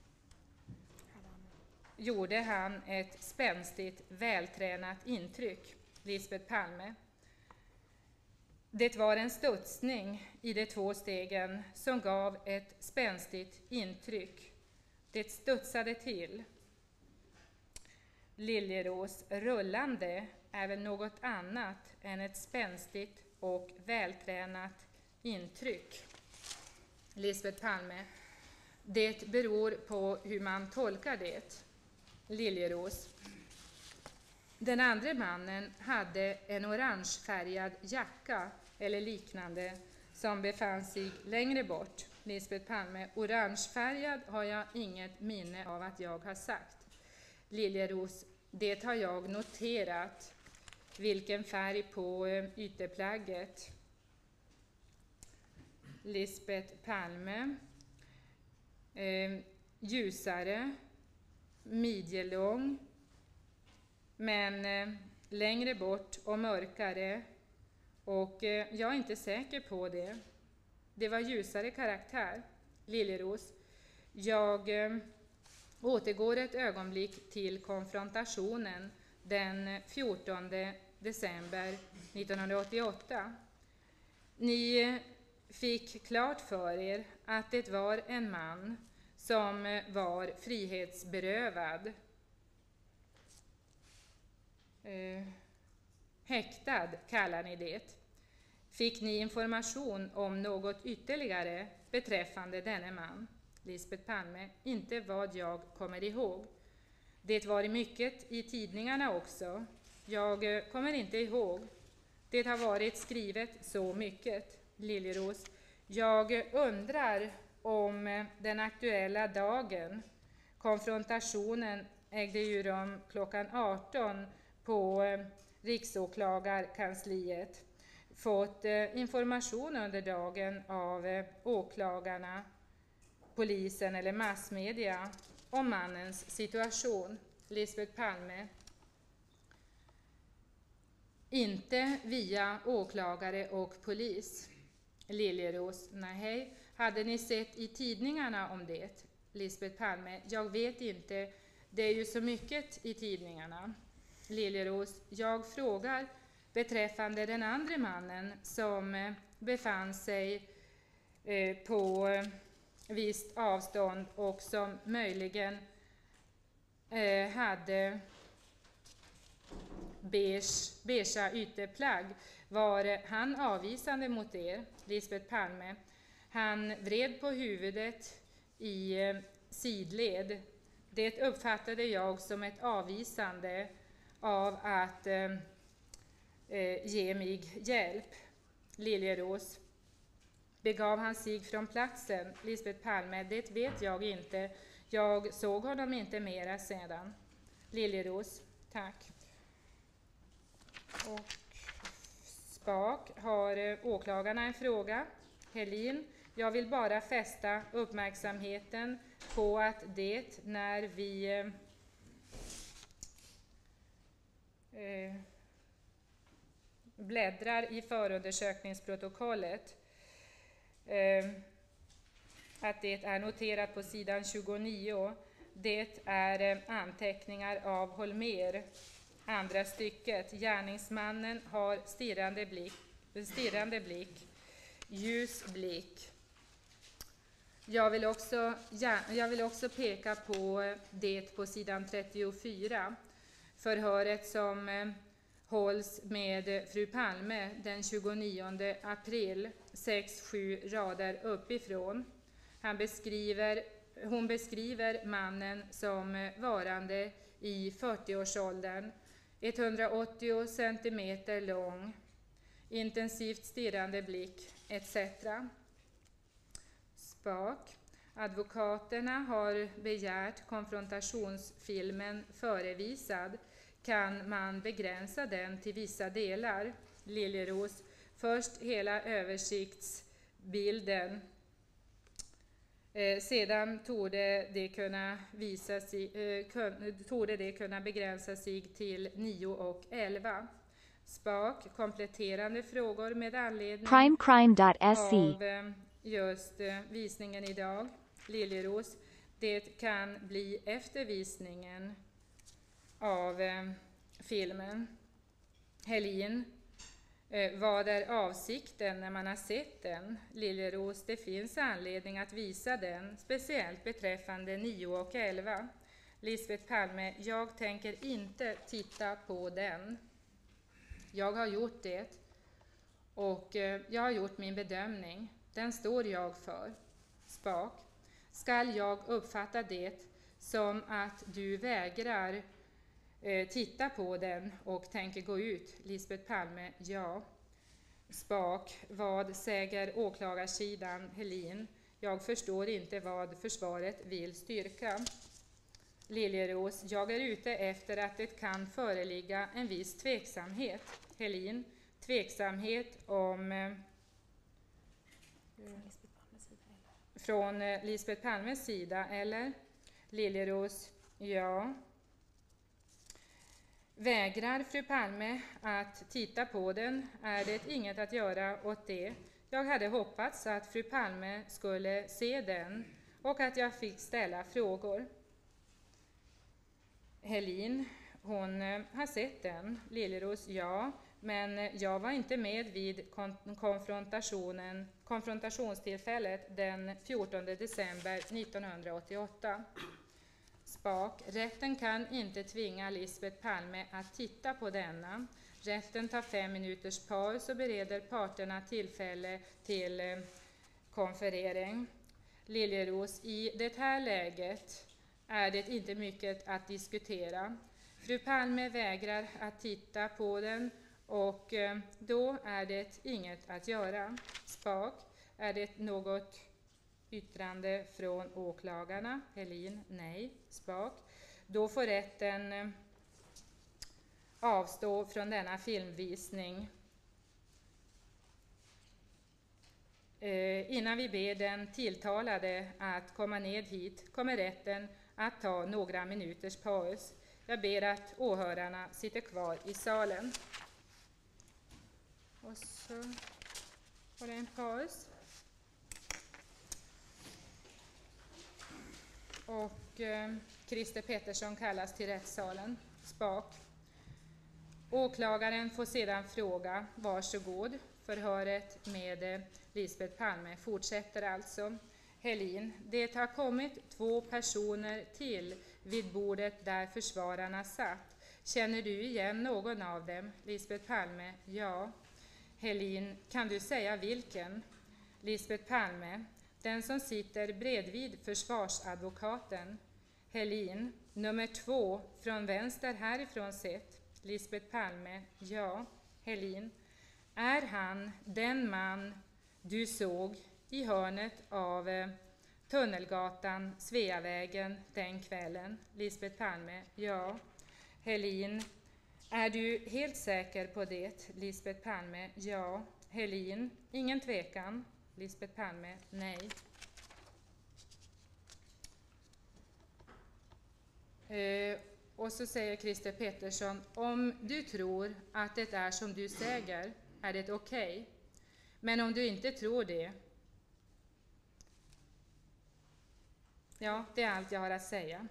gjorde han ett spänstigt, vältränat intryck, Lisbeth Palme. Det var en studsning i de 2 stegen som gav ett spänstigt intryck. Det studsade till. Liljeros rullande är väl något annat än ett spänstigt och vältränat intryck, Lisbeth Palme. Det beror på hur man tolkar det, Liljeros. Den andra mannen hade en orangefärgad jacka eller liknande som befann sig längre bort, Lisbeth Palme. Orangefärgad har jag inget minne av att jag har sagt. Liljeros, det har jag noterat. Vilken färg på ytterplagget? Lisbeth Palme. Ljusare, midjelång, men längre bort och mörkare. Och jag är inte säker på det. Det var ljusare karaktär, Liljeros. Jag återgår ett ögonblick till konfrontationen den 14 december 1988. Ni fick klart för er att det var en man som var frihetsberövad. Häktad kallar ni det. Fick ni information om något ytterligare beträffande denne man, Lisbeth Palme? Inte vad jag kommer ihåg. Det var mycket i tidningarna också. Jag kommer inte ihåg. Det har varit skrivet så mycket, Liljeros. Jag undrar om den aktuella dagen. Konfrontationen ägde ju rum klockan 18 på Riksåklagarkansliet. Fått information under dagen av åklagarna, polisen eller massmedia om mannens situation, Lisbeth Palme. Inte via åklagare och polis, Liljeros. Nej, hade ni sett i tidningarna om det, Lisbeth Palme? Jag vet inte, det är ju så mycket i tidningarna. Liljeros, jag frågar beträffande den andra mannen som befann sig på visst avstånd och som möjligen hade beige ytterplagg. Var han avvisande mot er, Lisbeth Palme? Han vred på huvudet i sidled. Det uppfattade jag som ett avvisande av att ge mig hjälp, Liljeros. Begav han sig från platsen, Lisbeth Palme? Det vet jag inte. Jag såg honom inte mera sedan. Liljeros, tack. Och Spak har åklagarna en fråga. Helin, jag vill bara fästa uppmärksamheten på att det när vi bläddrar i förundersökningsprotokollet att det är noterat på sidan 29. Det är anteckningar av Holmér. Andra stycket. Gärningsmannen har stirrande blick, ljus blick. Jag vill också peka på det på sidan 34. Förhöret som hålls med fru Palme den 29 april, 6-7 rader uppifrån. Hon beskriver mannen som varande i 40-årsåldern, 180 centimeter lång, intensivt stirrande blick, etc. Spak. Advokaterna har begärt konfrontationsfilmen förevisad. Kan man begränsa den till vissa delar? Liljeros. Först hela översiktsbilden. Sedan torde det kunna begränsa sig till 9 och 11. Spak, kompletterande frågor med anledning Primecrime.se. av just visningen idag. Liljeros, det kan bli efter visningen av filmen. Helin, vad är avsikten när man har sett den? Liljeros, det finns anledning att visa den, speciellt beträffande 9 och 11. Lisbeth Palme, jag tänker inte titta på den. Jag har gjort det och jag har gjort min bedömning. Den står jag för. Spak, skall jag uppfatta det som att du vägrar titta på den och tänker gå ut? Lisbeth Palme, ja. Spak, vad säger åklagarsidan? Helin, jag förstår inte vad försvaret vill styrka. Liljeros, jag är ute efter att det kan föreligga en viss tveksamhet. Helin, tveksamhet om från Lisbeth Palmes sida, eller? Liljeros, ja. Vägrar fru Palme att titta på den är det inget att göra åt det. Jag hade hoppats att fru Palme skulle se den och att jag fick ställa frågor. Helin, hon har sett den. Liljeros, ja, men jag var inte med vid konfrontationstillfället den 14 december 1988. Spak, rätten kan inte tvinga Lisbeth Palme att titta på denna. Rätten tar 5 minuters paus och bereder parterna tillfälle till konferering. Liljeros, i det här läget är det inte mycket att diskutera. Fru Palme vägrar att titta på den och då är det inget att göra. Spak, är det något yttrande från åklagarna? Helin, nej. Spak, då får rätten avstå från denna filmvisning. Innan vi ber den tilltalade att komma ned hit kommer rätten att ta några minuters paus. Jag ber att åhörarna sitter kvar i salen. Och så var det en paus. Och Christer Pettersson kallas till rättssalen. Spak. Åklagaren får sedan fråga, varsågod. Förhöret med Lisbeth Palme fortsätter alltså. Helin, det har kommit 2 personer till vid bordet där försvararna satt. Känner du igen någon av dem? Lisbeth Palme, ja. Helin, kan du säga vilken? Lisbeth Palme, den som sitter bredvid försvarsadvokaten. Helin, nummer 2 från vänster härifrån sett. Lisbeth Palme, ja. Helin, är han den man du såg i hörnet av Tunnelgatan, Sveavägen den kvällen? Lisbeth Palme, ja. Helin, är du helt säker på det? Lisbeth Palme, ja. Helin, ingen tvekan. Lisbeth Palme, nej. Och så säger Christer Pettersson, om du tror att det är som du säger är det okej. Men om du inte tror det, ja, det är allt jag har att säga.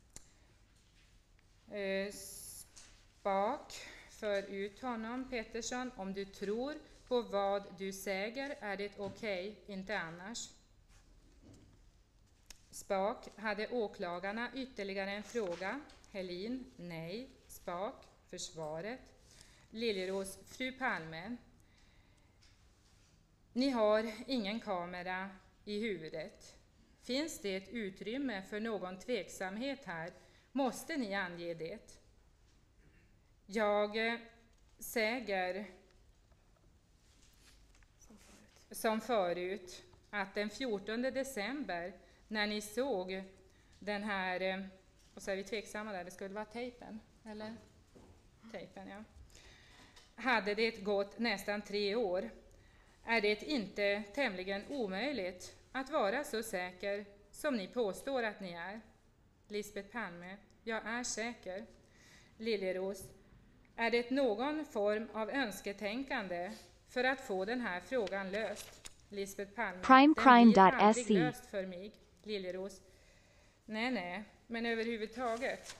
Spak för ut honom, Pettersson. Om du tror på vad du säger är det okej, inte annars. Spak, hade åklagarna ytterligare en fråga? Helin, nej. Spak, försvaret. Liljeros, fru Palme. Ni har ingen kamera i huvudet. Finns det ett utrymme för någon tveksamhet här? Måste ni ange det? Jag säger som förut att den 14 december när ni såg den här, och så är vi tveksamma där, det skulle vara tejpen, eller? Tejpen, ja. Hade det gått nästan 3 år, är det inte tämligen omöjligt att vara så säker som ni påstår att ni är? Lisbeth Palme, jag är säker. Liljeros, Är det någon form av önsketänkande för att få den här frågan löst? Lisbeth Palme. Primecrime.se. Den blir aldrig löst för mig. Liljeros. Nej, men överhuvudtaget.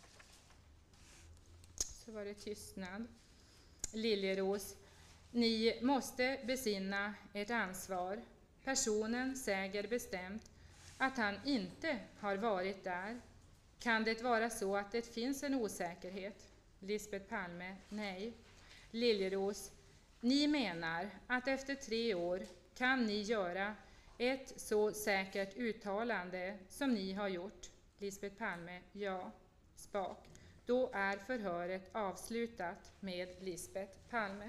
Så var det tystnad. Liljeros. Ni måste besinna ert ansvar. Personen säger bestämt att han inte har varit där. Kan det vara så att det finns en osäkerhet? Lisbeth Palme, nej. Liljeros, ni menar att efter 3 år kan ni göra ett så säkert uttalande som ni har gjort? Lisbeth Palme, ja. Spak. Då är förhöret avslutat med Lisbeth Palme.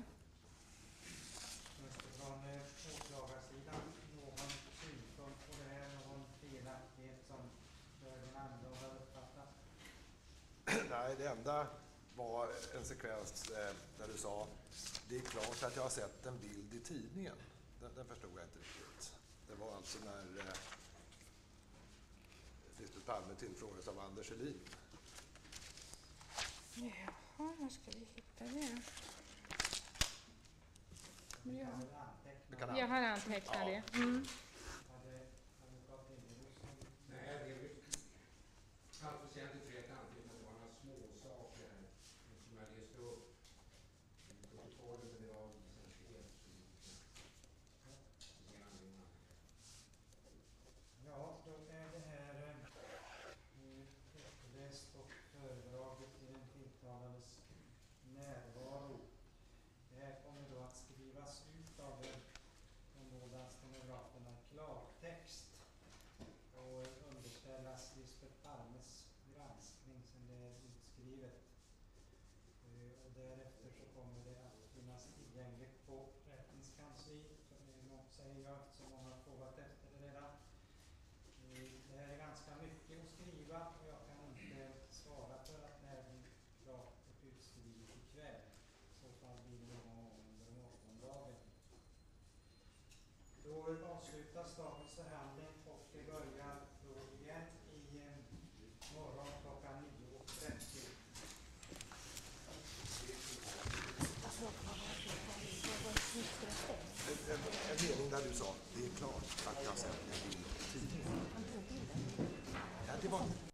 Från åklagarsidan, någon synpunkt på det här, någon felaktighet som den andra har uppfattat? Nej, det enda var en sekvens där du sa det är klart att jag har sett en bild i tidningen. Den förstod jag inte riktigt. Det var alltså när Lisbeth Palme tillfrågades av Anders Helin. Jaha, var ska vi hitta det? Jag har antecknat det. Mm. Nej, det är väl allt väsentligt rätt antecknat. Det var några små saker här som jag läste upp i protokollet, men det var väsentlighet. Ja, då är det här uppläst och föredraget i den tilltalades närvaro. Det här kommer då att skrivas ut av de båda stenograferna i klartext och underställas Lisbeth Palmes granskning sen det är utskrivet. Och därefter så kommer det att finnas tillgängligt på rättens kansli, säger jag eftersom många har frågat efter det redan. Det här är ganska mycket att skriva och jag kan inte svara för att det här blir klart och utskrivet ikväll. I så fall blir det någon gång under morgondagen. Då avslutas dagens förhandling och det börjar då igen i morgon klockan 9:30. En mening där du sa det är klart att jag har sett en bild i tidningen. Ja, det var